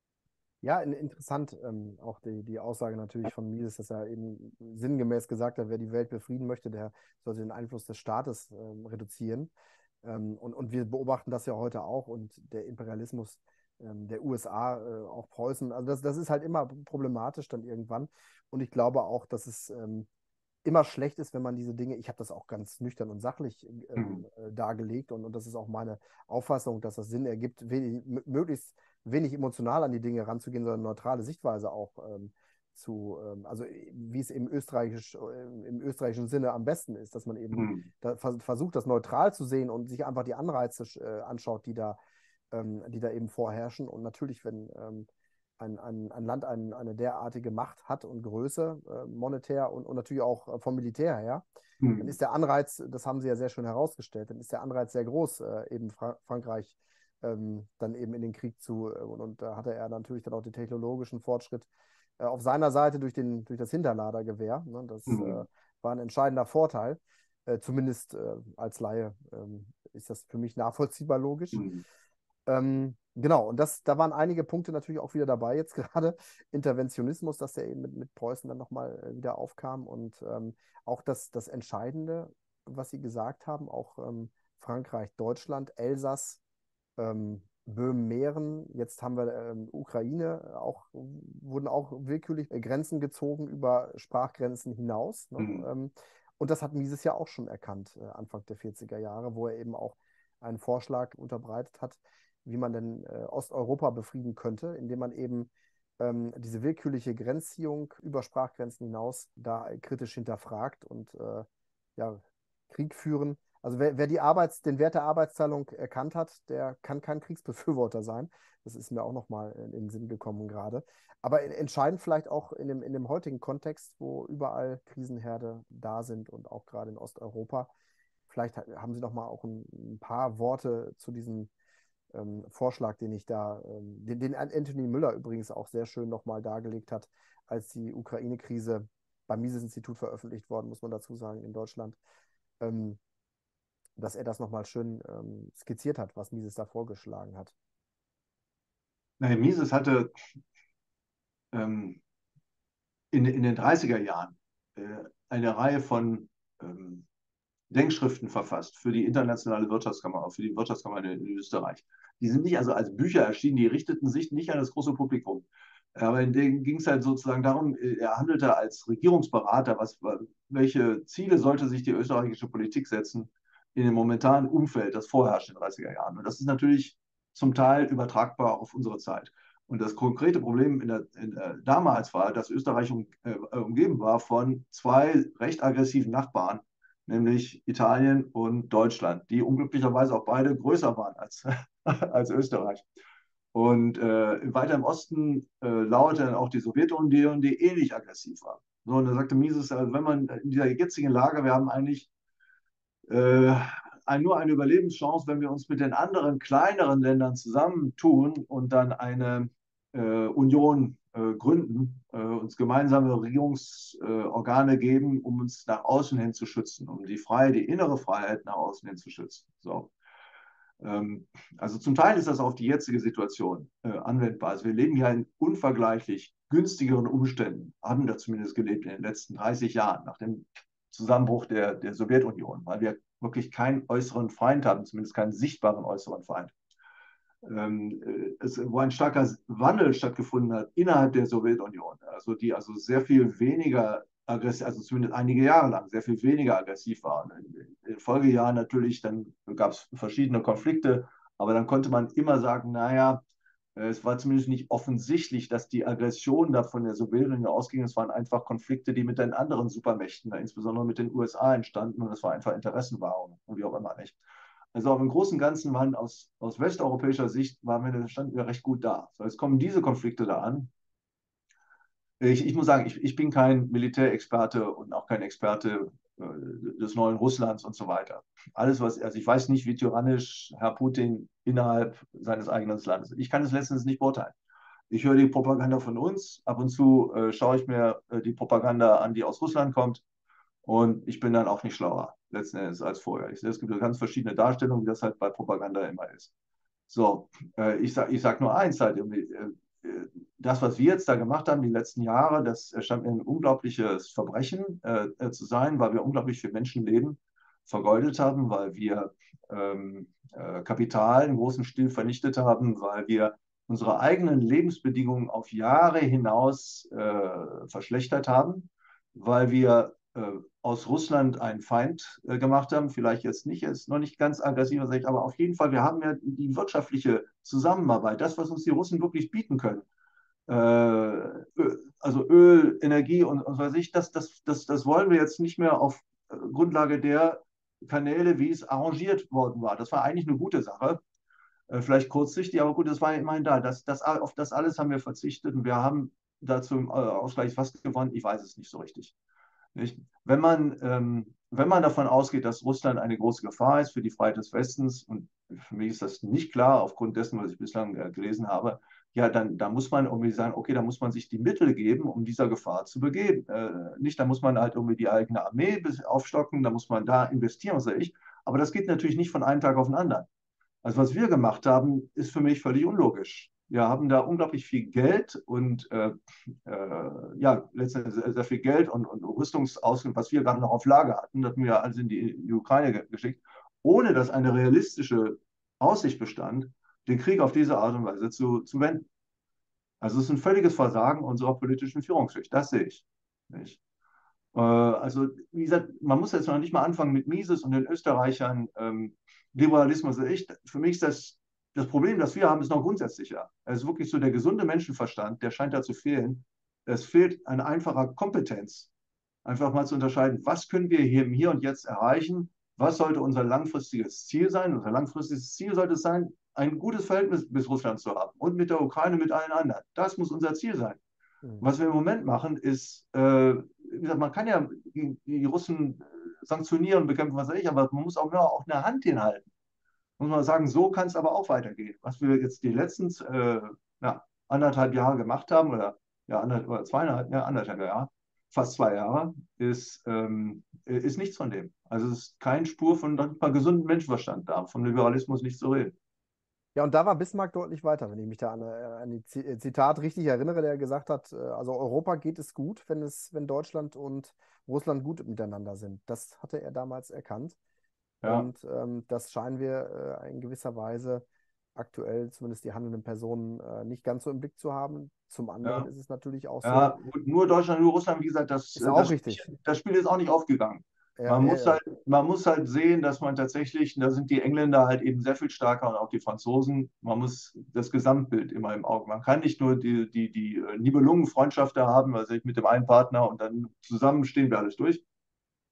ja, in, interessant ähm, auch die, die Aussage natürlich von Mises, dass er eben sinngemäß gesagt hat, wer die Welt befrieden möchte, der sollte den Einfluss des Staates ähm, reduzieren. Ähm, und, und wir beobachten das ja heute auch und der Imperialismus ähm, der U S A, äh, auch Preußen, also das, das ist halt immer problematisch dann irgendwann. Und ich glaube auch, dass es ähm, immer schlecht ist, wenn man diese Dinge, ich habe das auch ganz nüchtern und sachlich Mhm. ähm, äh, dargelegt und, und das ist auch meine Auffassung, dass das Sinn ergibt, wenig, möglichst wenig emotional an die Dinge ranzugehen, sondern neutrale Sichtweise auch ähm, zu, ähm, also wie es im, österreichisch, äh, im österreichischen Sinne am besten ist, dass man eben Mhm. da vers versucht, das neutral zu sehen und sich einfach die Anreize äh, anschaut, die da, ähm, die da eben vorherrschen. Und natürlich, wenn ähm, ein, ein, ein Land ein, eine derartige Macht hat und Größe, äh, monetär und, und natürlich auch äh, vom Militär her, dann Mhm. ist der Anreiz, das haben Sie ja sehr schön herausgestellt, dann ist der Anreiz sehr groß, äh, eben Fra Frankreich ähm, dann eben in den Krieg zu. Äh, und, und da hatte er natürlich dann auch den technologischen Fortschritt äh, auf seiner Seite durch, den, durch das Hinterladergewehr. Ne? Das äh, Mhm. war ein entscheidender Vorteil. Äh, zumindest äh, als Laie ähm, ist das für mich nachvollziehbar logisch. Mhm. Ähm, genau, und das, da waren einige Punkte natürlich auch wieder dabei, jetzt gerade Interventionismus, dass der eben mit, mit Preußen dann nochmal äh, wieder aufkam und ähm, auch das, das Entscheidende, was Sie gesagt haben, auch ähm, Frankreich, Deutschland, Elsass, ähm, Böhmen, Mähren, jetzt haben wir ähm, Ukraine, auch, wurden auch willkürlich äh, Grenzen gezogen über Sprachgrenzen hinaus. Ne? Mhm. Ähm, und das hat Mises ja auch schon erkannt, äh, Anfang der vierziger Jahre, wo er eben auch einen Vorschlag unterbreitet hat, wie man denn äh, Osteuropa befrieden könnte, indem man eben ähm, diese willkürliche Grenzziehung über Sprachgrenzen hinaus da kritisch hinterfragt und äh, ja, Krieg führen. Also wer, wer die Arbeits-, den Wert der Arbeitsteilung erkannt hat, der kann kein Kriegsbefürworter sein. Das ist mir auch nochmal in, in den Sinn gekommen gerade. Aber entscheidend vielleicht auch in dem, in dem heutigen Kontext, wo überall Krisenherde da sind und auch gerade in Osteuropa. Vielleicht haben Sie noch mal auch ein, ein paar Worte zu diesem ähm, Vorschlag, den ich da, ähm, den, den Anthony Müller übrigens auch sehr schön nochmal dargelegt hat, als die Ukraine-Krise beim Mises-Institut veröffentlicht worden, muss man dazu sagen, in Deutschland, ähm, dass er das nochmal schön ähm, skizziert hat, was Mises da vorgeschlagen hat. Naja, Mises hatte ähm, in, in den dreißiger Jahren äh, eine Reihe von ähm, Denkschriften verfasst für die internationale Wirtschaftskammer, auch für die Wirtschaftskammer in, in Österreich. Die sind nicht also als Bücher erschienen, die richteten sich nicht an das große Publikum. Aber in denen ging es halt sozusagen darum, er handelte als Regierungsberater, was, welche Ziele sollte sich die österreichische Politik setzen in dem momentanen Umfeld, das vorherrscht in den dreißiger Jahren. Und das ist natürlich zum Teil übertragbar auf unsere Zeit. Und das konkrete Problem in der, in, äh, damals war, dass Österreich um, äh, umgeben war von zwei recht aggressiven Nachbarn, nämlich Italien und Deutschland, die unglücklicherweise auch beide größer waren als, als Österreich. Und äh, weiter im Osten äh, lauerte dann auch die Sowjetunion, die ähnlich aggressiv war. So, und da sagte Mises, also wenn man in dieser jetzigen Lage, wir haben eigentlich äh, ein, nur eine Überlebenschance, wenn wir uns mit den anderen kleineren Ländern zusammentun und dann eine äh, Union äh, gründen, äh, uns gemeinsame Regierungsorgane äh, geben, um uns nach außen hin zu schützen, um die Freiheit, die innere Freiheit nach außen hin zu schützen. So. Ähm, also zum Teil ist das auf die jetzige Situation äh, anwendbar. Also wir leben ja in unvergleichlich günstigeren Umständen, haben da zumindest gelebt in den letzten dreißig Jahren, nach dem Zusammenbruch der, der Sowjetunion, weil wir wirklich keinen äußeren Feind haben, zumindest keinen sichtbaren äußeren Feind. Ähm, äh, es, wo ein starker Wandel stattgefunden hat innerhalb der Sowjetunion, also die also sehr viel weniger aggressiv, also zumindest einige Jahre lang sehr viel weniger aggressiv waren. In den Folgejahren natürlich, dann gab es verschiedene Konflikte, aber dann konnte man immer sagen, naja, es war zumindest nicht offensichtlich, dass die Aggression da von der Sowjetunion ausging. Es waren einfach Konflikte, die mit den anderen Supermächten, insbesondere mit den U S A, entstanden. Und es war einfach Interessenwahrung und wie auch immer nicht. Also auch im Großen und Ganzen waren aus, aus westeuropäischer Sicht waren wir, standen wir recht gut da. So, jetzt kommen diese Konflikte da an. Ich, ich muss sagen, ich, ich bin kein Militärexperte und auch kein Experte äh, des neuen Russlands und so weiter. Alles, was, also ich weiß nicht, wie tyrannisch Herr Putin innerhalb seines eigenen Landes ist. Ich kann es letztens nicht beurteilen. Ich höre die Propaganda von uns. Ab und zu äh, schaue ich mir äh, die Propaganda an, die aus Russland kommt. Und ich bin dann auch nicht schlauer, letzten Endes, als vorher. Ich sehe, es gibt ganz verschiedene Darstellungen, wie das halt bei Propaganda immer ist. So, äh, ich sage ich sag nur eins halt, irgendwie, äh, das, was wir jetzt da gemacht haben, die letzten Jahre, das scheint mir ein unglaubliches Verbrechen äh, zu sein, weil wir unglaublich viel Menschenleben vergeudet haben, weil wir ähm, äh, Kapital im großen Stil vernichtet haben, weil wir unsere eigenen Lebensbedingungen auf Jahre hinaus äh, verschlechtert haben, weil wir äh, aus Russland einen Feind äh, gemacht haben, vielleicht jetzt nicht, jetzt noch nicht ganz aggressiver Sicht, aber auf jeden Fall, wir haben ja die wirtschaftliche Zusammenarbeit, das, was uns die Russen wirklich bieten können. Äh, also Öl, Energie und, und was weiß ich, das, das, das, das wollen wir jetzt nicht mehr auf Grundlage der Kanäle, wie es arrangiert worden war. Das war eigentlich eine gute Sache. Äh, vielleicht kurzsichtig, aber gut, das war ja immerhin da. Das, das, auf das alles haben wir verzichtet und wir haben dazu im Ausgleich fast gewonnen. Ich weiß es nicht so richtig. Nicht? Wenn man, ähm, wenn man davon ausgeht, dass Russland eine große Gefahr ist für die Freiheit des Westens, und für mich ist das nicht klar aufgrund dessen, was ich bislang äh, gelesen habe, ja, dann, dann muss man irgendwie sagen, okay, da muss man sich die Mittel geben, um dieser Gefahr zu begegnen. Äh, nicht, da muss man halt irgendwie die eigene Armee aufstocken, da muss man da investieren, was weiß ich. Aber das geht natürlich nicht von einem Tag auf den anderen. Also was wir gemacht haben, ist für mich völlig unlogisch. Wir haben da unglaublich viel Geld und äh, äh, ja, letztendlich sehr, sehr viel Geld und, und Rüstungsausgaben, was wir gerade noch auf Lager hatten, das haben wir alles in die, die Ukraine ge geschickt, ohne dass eine realistische Aussicht bestand, den Krieg auf diese Art und Weise zu, zu wenden. Also es ist ein völliges Versagen unserer politischen Führungsschicht, das sehe ich. Nicht? Äh, also, wie gesagt, man muss jetzt noch nicht mal anfangen mit Mises und den Österreichern. Ähm, Liberalismus, ich, für mich ist das, das Problem, das wir haben, ist noch grundsätzlicher. Es ist wirklich so der gesunde Menschenverstand, der scheint da zu fehlen. Es fehlt eine einfache Kompetenz, einfach mal zu unterscheiden, was können wir hier im Hier und Jetzt erreichen, was sollte unser langfristiges Ziel sein. Unser langfristiges Ziel sollte es sein, ein gutes Verhältnis mit Russland zu haben und mit der Ukraine, mit allen anderen. Das muss unser Ziel sein. Mhm. Was wir im Moment machen, ist, äh, wie gesagt, man kann ja die, die Russen sanktionieren, bekämpfen, was weiß ich, aber man muss auch mehr auch eine Hand hinhalten. Muss man sagen, so kann es aber auch weitergehen. Was wir jetzt die letzten äh, ja, anderthalb Jahre gemacht haben, oder, ja, anderthalb, oder zweieinhalb, ja, anderthalb Jahre, fast zwei Jahre, ist, ähm, ist nichts von dem. Also es ist keine Spur von mal gesundem Menschenverstand da, vom Liberalismus nicht zu reden. Ja, und da war Bismarck deutlich weiter, wenn ich mich da an, äh, an die Z- äh, Zitat richtig erinnere, der gesagt hat, äh, also Europa geht es gut, wenn es, wenn Deutschland und Russland gut miteinander sind. Das hatte er damals erkannt. Ja, Und ähm, das scheinen wir äh, in gewisser Weise aktuell, zumindest die handelnden Personen, äh, nicht ganz so im Blick zu haben. Zum anderen ja. ist es natürlich auch so, Ja, nur Deutschland, nur Russland, wie gesagt, das, ist das, auch Spiel, richtig. das Spiel ist auch nicht aufgegangen. Ja, Man ja, muss ja. halt, man muss halt sehen, dass man tatsächlich, da sind die Engländer halt eben sehr viel stärker und auch die Franzosen, man muss das Gesamtbild immer im Auge. Man kann nicht nur die, die, die Nibelungenfreundschaft da haben, also ich mit dem einen Partner und dann zusammen stehen wir alles durch.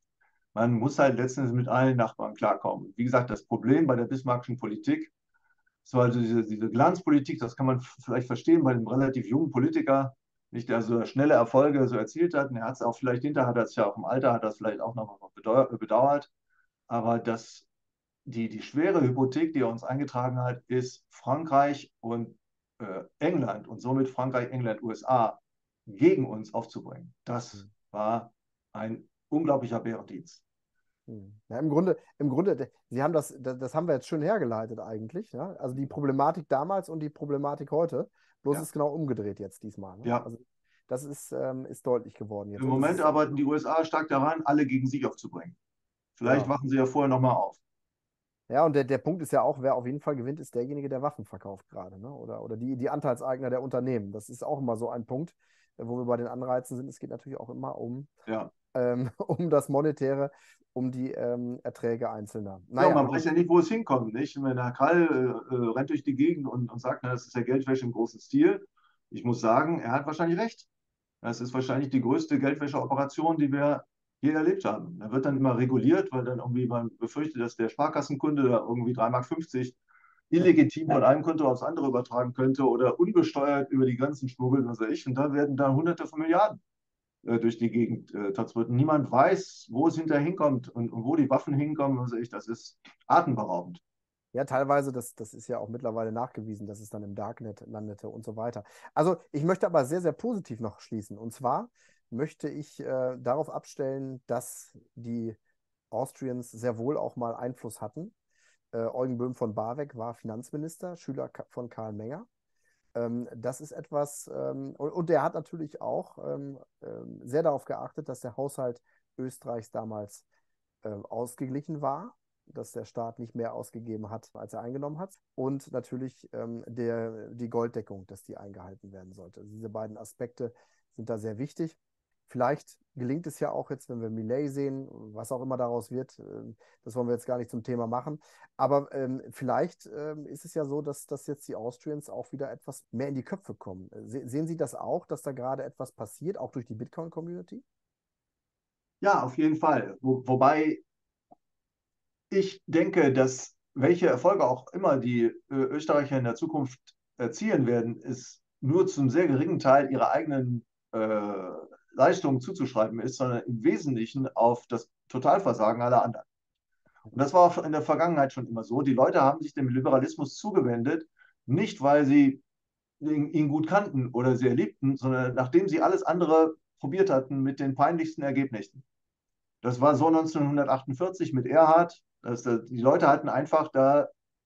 Man muss halt letztendlich mit allen Nachbarn klarkommen. Wie gesagt, das Problem bei der bismarckischen Politik, so also diese, diese Glanzpolitik, das kann man vielleicht verstehen bei einem relativ jungen Politiker, nicht der so schnelle Erfolge so erzielt hat. Und er hat es auch vielleicht hinter, hat er es ja auch im Alter, hat das vielleicht auch noch bedauert. Aber das, die, die schwere Hypothek, die er uns eingetragen hat, ist Frankreich und äh, England und somit Frankreich, England, U S A gegen uns aufzubringen. Das Hm. war ein unglaublicher Bärendienst. Hm. Ja, im Grunde, im Grunde, de- Sie haben das, das, das haben wir jetzt schön hergeleitet eigentlich. Ja? Also die Problematik damals und die Problematik heute. Bloß Ja, ist genau umgedreht jetzt diesmal. Ne? ja. Also das ist, ähm, ist deutlich geworden jetzt. Im Und das Moment ist, arbeiten die U S A stark daran, alle gegen sich aufzubringen. Vielleicht ja. wachen sie ja vorher nochmal auf. Ja, und der, der Punkt ist ja auch, wer auf jeden Fall gewinnt, ist derjenige, der Waffen verkauft gerade, ne? Oder, oder die, die Anteilseigner der Unternehmen. Das ist auch immer so ein Punkt, äh, wo wir bei den Anreizen sind. Es geht natürlich auch immer um, Ja. ähm, um das Monetäre, um die ähm, Erträge Einzelner. Ja, und Naja, man gut. weiß ja nicht, wo es hinkommt, nicht? Wenn Herr Krall äh, äh, rennt durch die Gegend und, und sagt, na, das ist ja Geldwäsche im großen Stil. Ich muss sagen, er hat wahrscheinlich recht. Das ist wahrscheinlich die größte Geldwäscheoperation, die wir je erlebt haben. Da wird dann immer reguliert, weil dann irgendwie man befürchtet, dass der Sparkassenkunde da irgendwie drei Mark fünfzig illegitim von einem Konto aufs andere übertragen könnte oder unbesteuert über die Grenzen schmuggelt, was weiß ich. Und da werden dann Hunderte von Milliarden äh, durch die Gegend äh, transportiert. Niemand weiß, wo es hinterher hinkommt und, und wo die Waffen hinkommen, was weiß ich. Das ist atemberaubend. Ja, teilweise, das, das ist ja auch mittlerweile nachgewiesen, dass es dann im Darknet landete und so weiter. Also ich möchte aber sehr, sehr positiv noch schließen. Und zwar möchte ich äh, darauf abstellen, dass die Austrians sehr wohl auch mal Einfluss hatten. Äh, Eugen Böhm von Barweg war Finanzminister, Schüler Ka- von Karl Menger. Ähm, das ist etwas, ähm, und, und der hat natürlich auch ähm, ähm, sehr darauf geachtet, dass der Haushalt Österreichs damals ähm, ausgeglichen war, dass der Staat nicht mehr ausgegeben hat, als er eingenommen hat. Und natürlich ähm, der, die Golddeckung, dass die eingehalten werden sollte. Also diese beiden Aspekte sind da sehr wichtig. Vielleicht gelingt es ja auch jetzt, wenn wir Millet sehen, was auch immer daraus wird, ähm, das wollen wir jetzt gar nicht zum Thema machen. Aber ähm, vielleicht ähm, ist es ja so, dass, dass jetzt die Austrians auch wieder etwas mehr in die Köpfe kommen. Se sehen Sie das auch, dass da gerade etwas passiert, auch durch die Bitcoin-Community? Ja, auf jeden Fall. Wo, wobei ich denke, dass welche Erfolge auch immer die äh, Österreicher in der Zukunft erzielen werden, ist nur zum sehr geringen Teil ihrer eigenen äh, Leistungen zuzuschreiben ist, sondern im Wesentlichen auf das Totalversagen aller anderen. Und das war auch in der Vergangenheit schon immer so. Die Leute haben sich dem Liberalismus zugewendet, nicht weil sie ihn, ihn gut kannten oder sehr liebten, sondern nachdem sie alles andere probiert hatten mit den peinlichsten Ergebnissen. Das war so neunzehnhundertachtundvierzig mit Erhard. Das, die Leute hatten einfach da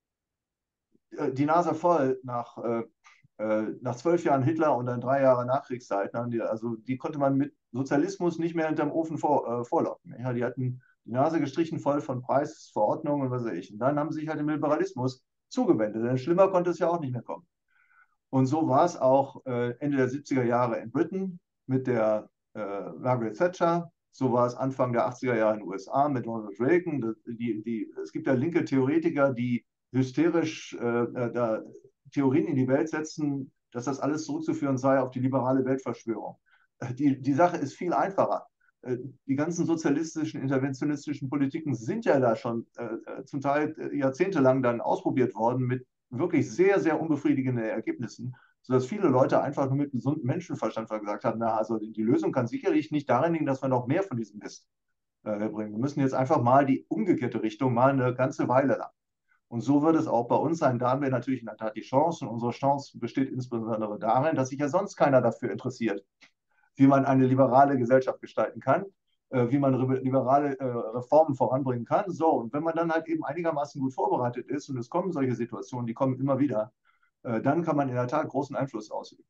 äh, die Nase voll nach, äh, äh, nach zwölf Jahren Hitler und dann drei Jahre Nachkriegszeit. Die, also die konnte man mit Sozialismus nicht mehr hinterm Ofen vor, äh, vorlocken. Ja, die hatten die Nase gestrichen voll von Preisverordnungen und was weiß ich. Und dann haben sie sich halt dem Liberalismus zugewendet. Denn schlimmer konnte es ja auch nicht mehr kommen. Und so war es auch äh, Ende der siebziger Jahre in Britain mit der äh, Margaret Thatcher. So war es Anfang der achtziger Jahre in den U S A mit Ronald Reagan. Das, die, die, es gibt ja linke Theoretiker, die hysterisch äh, äh, da Theorien in die Welt setzen, dass das alles zurückzuführen sei auf die liberale Weltverschwörung. Äh, Die, die Sache ist viel einfacher. Äh, Die ganzen sozialistischen, interventionistischen Politiken sind ja da schon äh, zum Teil jahrzehntelang dann ausprobiert worden mit wirklich sehr, sehr unbefriedigenden Ergebnissen, sodass viele Leute einfach nur mit gesundem Menschenverstand gesagt haben, na, also die Lösung kann sicherlich nicht darin liegen, dass wir noch mehr von diesem Mist äh, bringen. Wir müssen jetzt einfach mal die umgekehrte Richtung mal eine ganze Weile lang. Und so wird es auch bei uns sein. Da haben wir natürlich in der Tat die Chance. Und unsere Chance besteht insbesondere darin, dass sich ja sonst keiner dafür interessiert, wie man eine liberale Gesellschaft gestalten kann, äh, wie man liberale äh, Reformen voranbringen kann. So, und wenn man dann halt eben einigermaßen gut vorbereitet ist und es kommen solche Situationen, die kommen immer wieder, äh, dann kann man in der Tat großen Einfluss ausüben.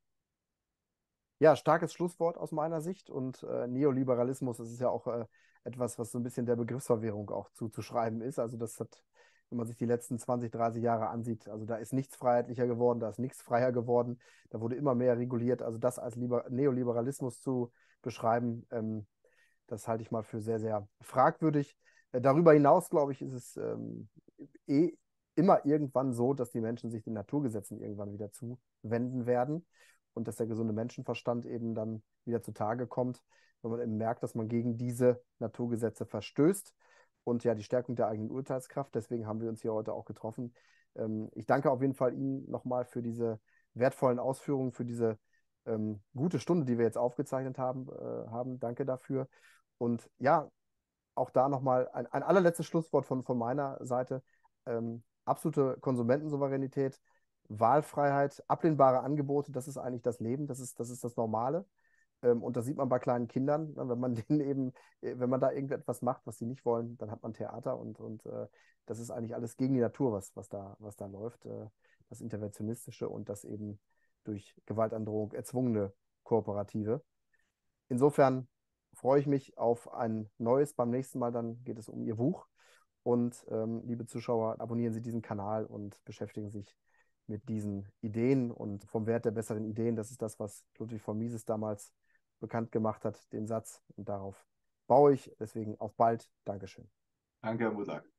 Ja, starkes Schlusswort aus meiner Sicht. Und äh, Neoliberalismus, das ist ja auch äh, etwas, was so ein bisschen der Begriffsverwirrung auch zuzuschreiben ist. Also das hat, wenn man sich die letzten zwanzig, dreißig Jahre ansieht, also da ist nichts freiheitlicher geworden, da ist nichts freier geworden, da wurde immer mehr reguliert. Also das als Liber Neoliberalismus zu beschreiben, ähm, das halte ich mal für sehr, sehr fragwürdig. Äh, darüber hinaus, glaube ich, ist es ähm, eh immer irgendwann so, dass die Menschen sich den Naturgesetzen irgendwann wieder zuwenden werden. und dass der gesunde Menschenverstand eben dann wieder zutage kommt, wenn man eben merkt, dass man gegen diese Naturgesetze verstößt. Und ja, die Stärkung der eigenen Urteilskraft. Deswegen haben wir uns hier heute auch getroffen. Ähm, ich danke auf jeden Fall Ihnen nochmal für diese wertvollen Ausführungen, für diese ähm, gute Stunde, die wir jetzt aufgezeichnet haben. Äh, haben. Danke dafür. Und ja, auch da nochmal ein, ein allerletztes Schlusswort von, von meiner Seite. Ähm, absolute Konsumentensouveränität, Wahlfreiheit, ablehnbare Angebote, das ist eigentlich das Leben, das ist das, ist das Normale. Ähm, und das sieht man bei kleinen Kindern, ne, wenn man denen eben, äh, wenn man da irgendetwas macht, was sie nicht wollen, dann hat man Theater und, und äh, das ist eigentlich alles gegen die Natur, was, was da, was da läuft. Äh, das Interventionistische und das eben durch Gewaltandrohung erzwungene Kooperative. Insofern freue ich mich auf ein neues. Beim nächsten Mal dann geht es um Ihr Buch. Und ähm, liebe Zuschauer, abonnieren Sie diesen Kanal und beschäftigen sich mit diesen Ideen und vom Wert der besseren Ideen. Das ist das, was Ludwig von Mises damals bekannt gemacht hat, den Satz. Und darauf baue ich. Deswegen auf bald. Dankeschön. Danke, Herr Musak.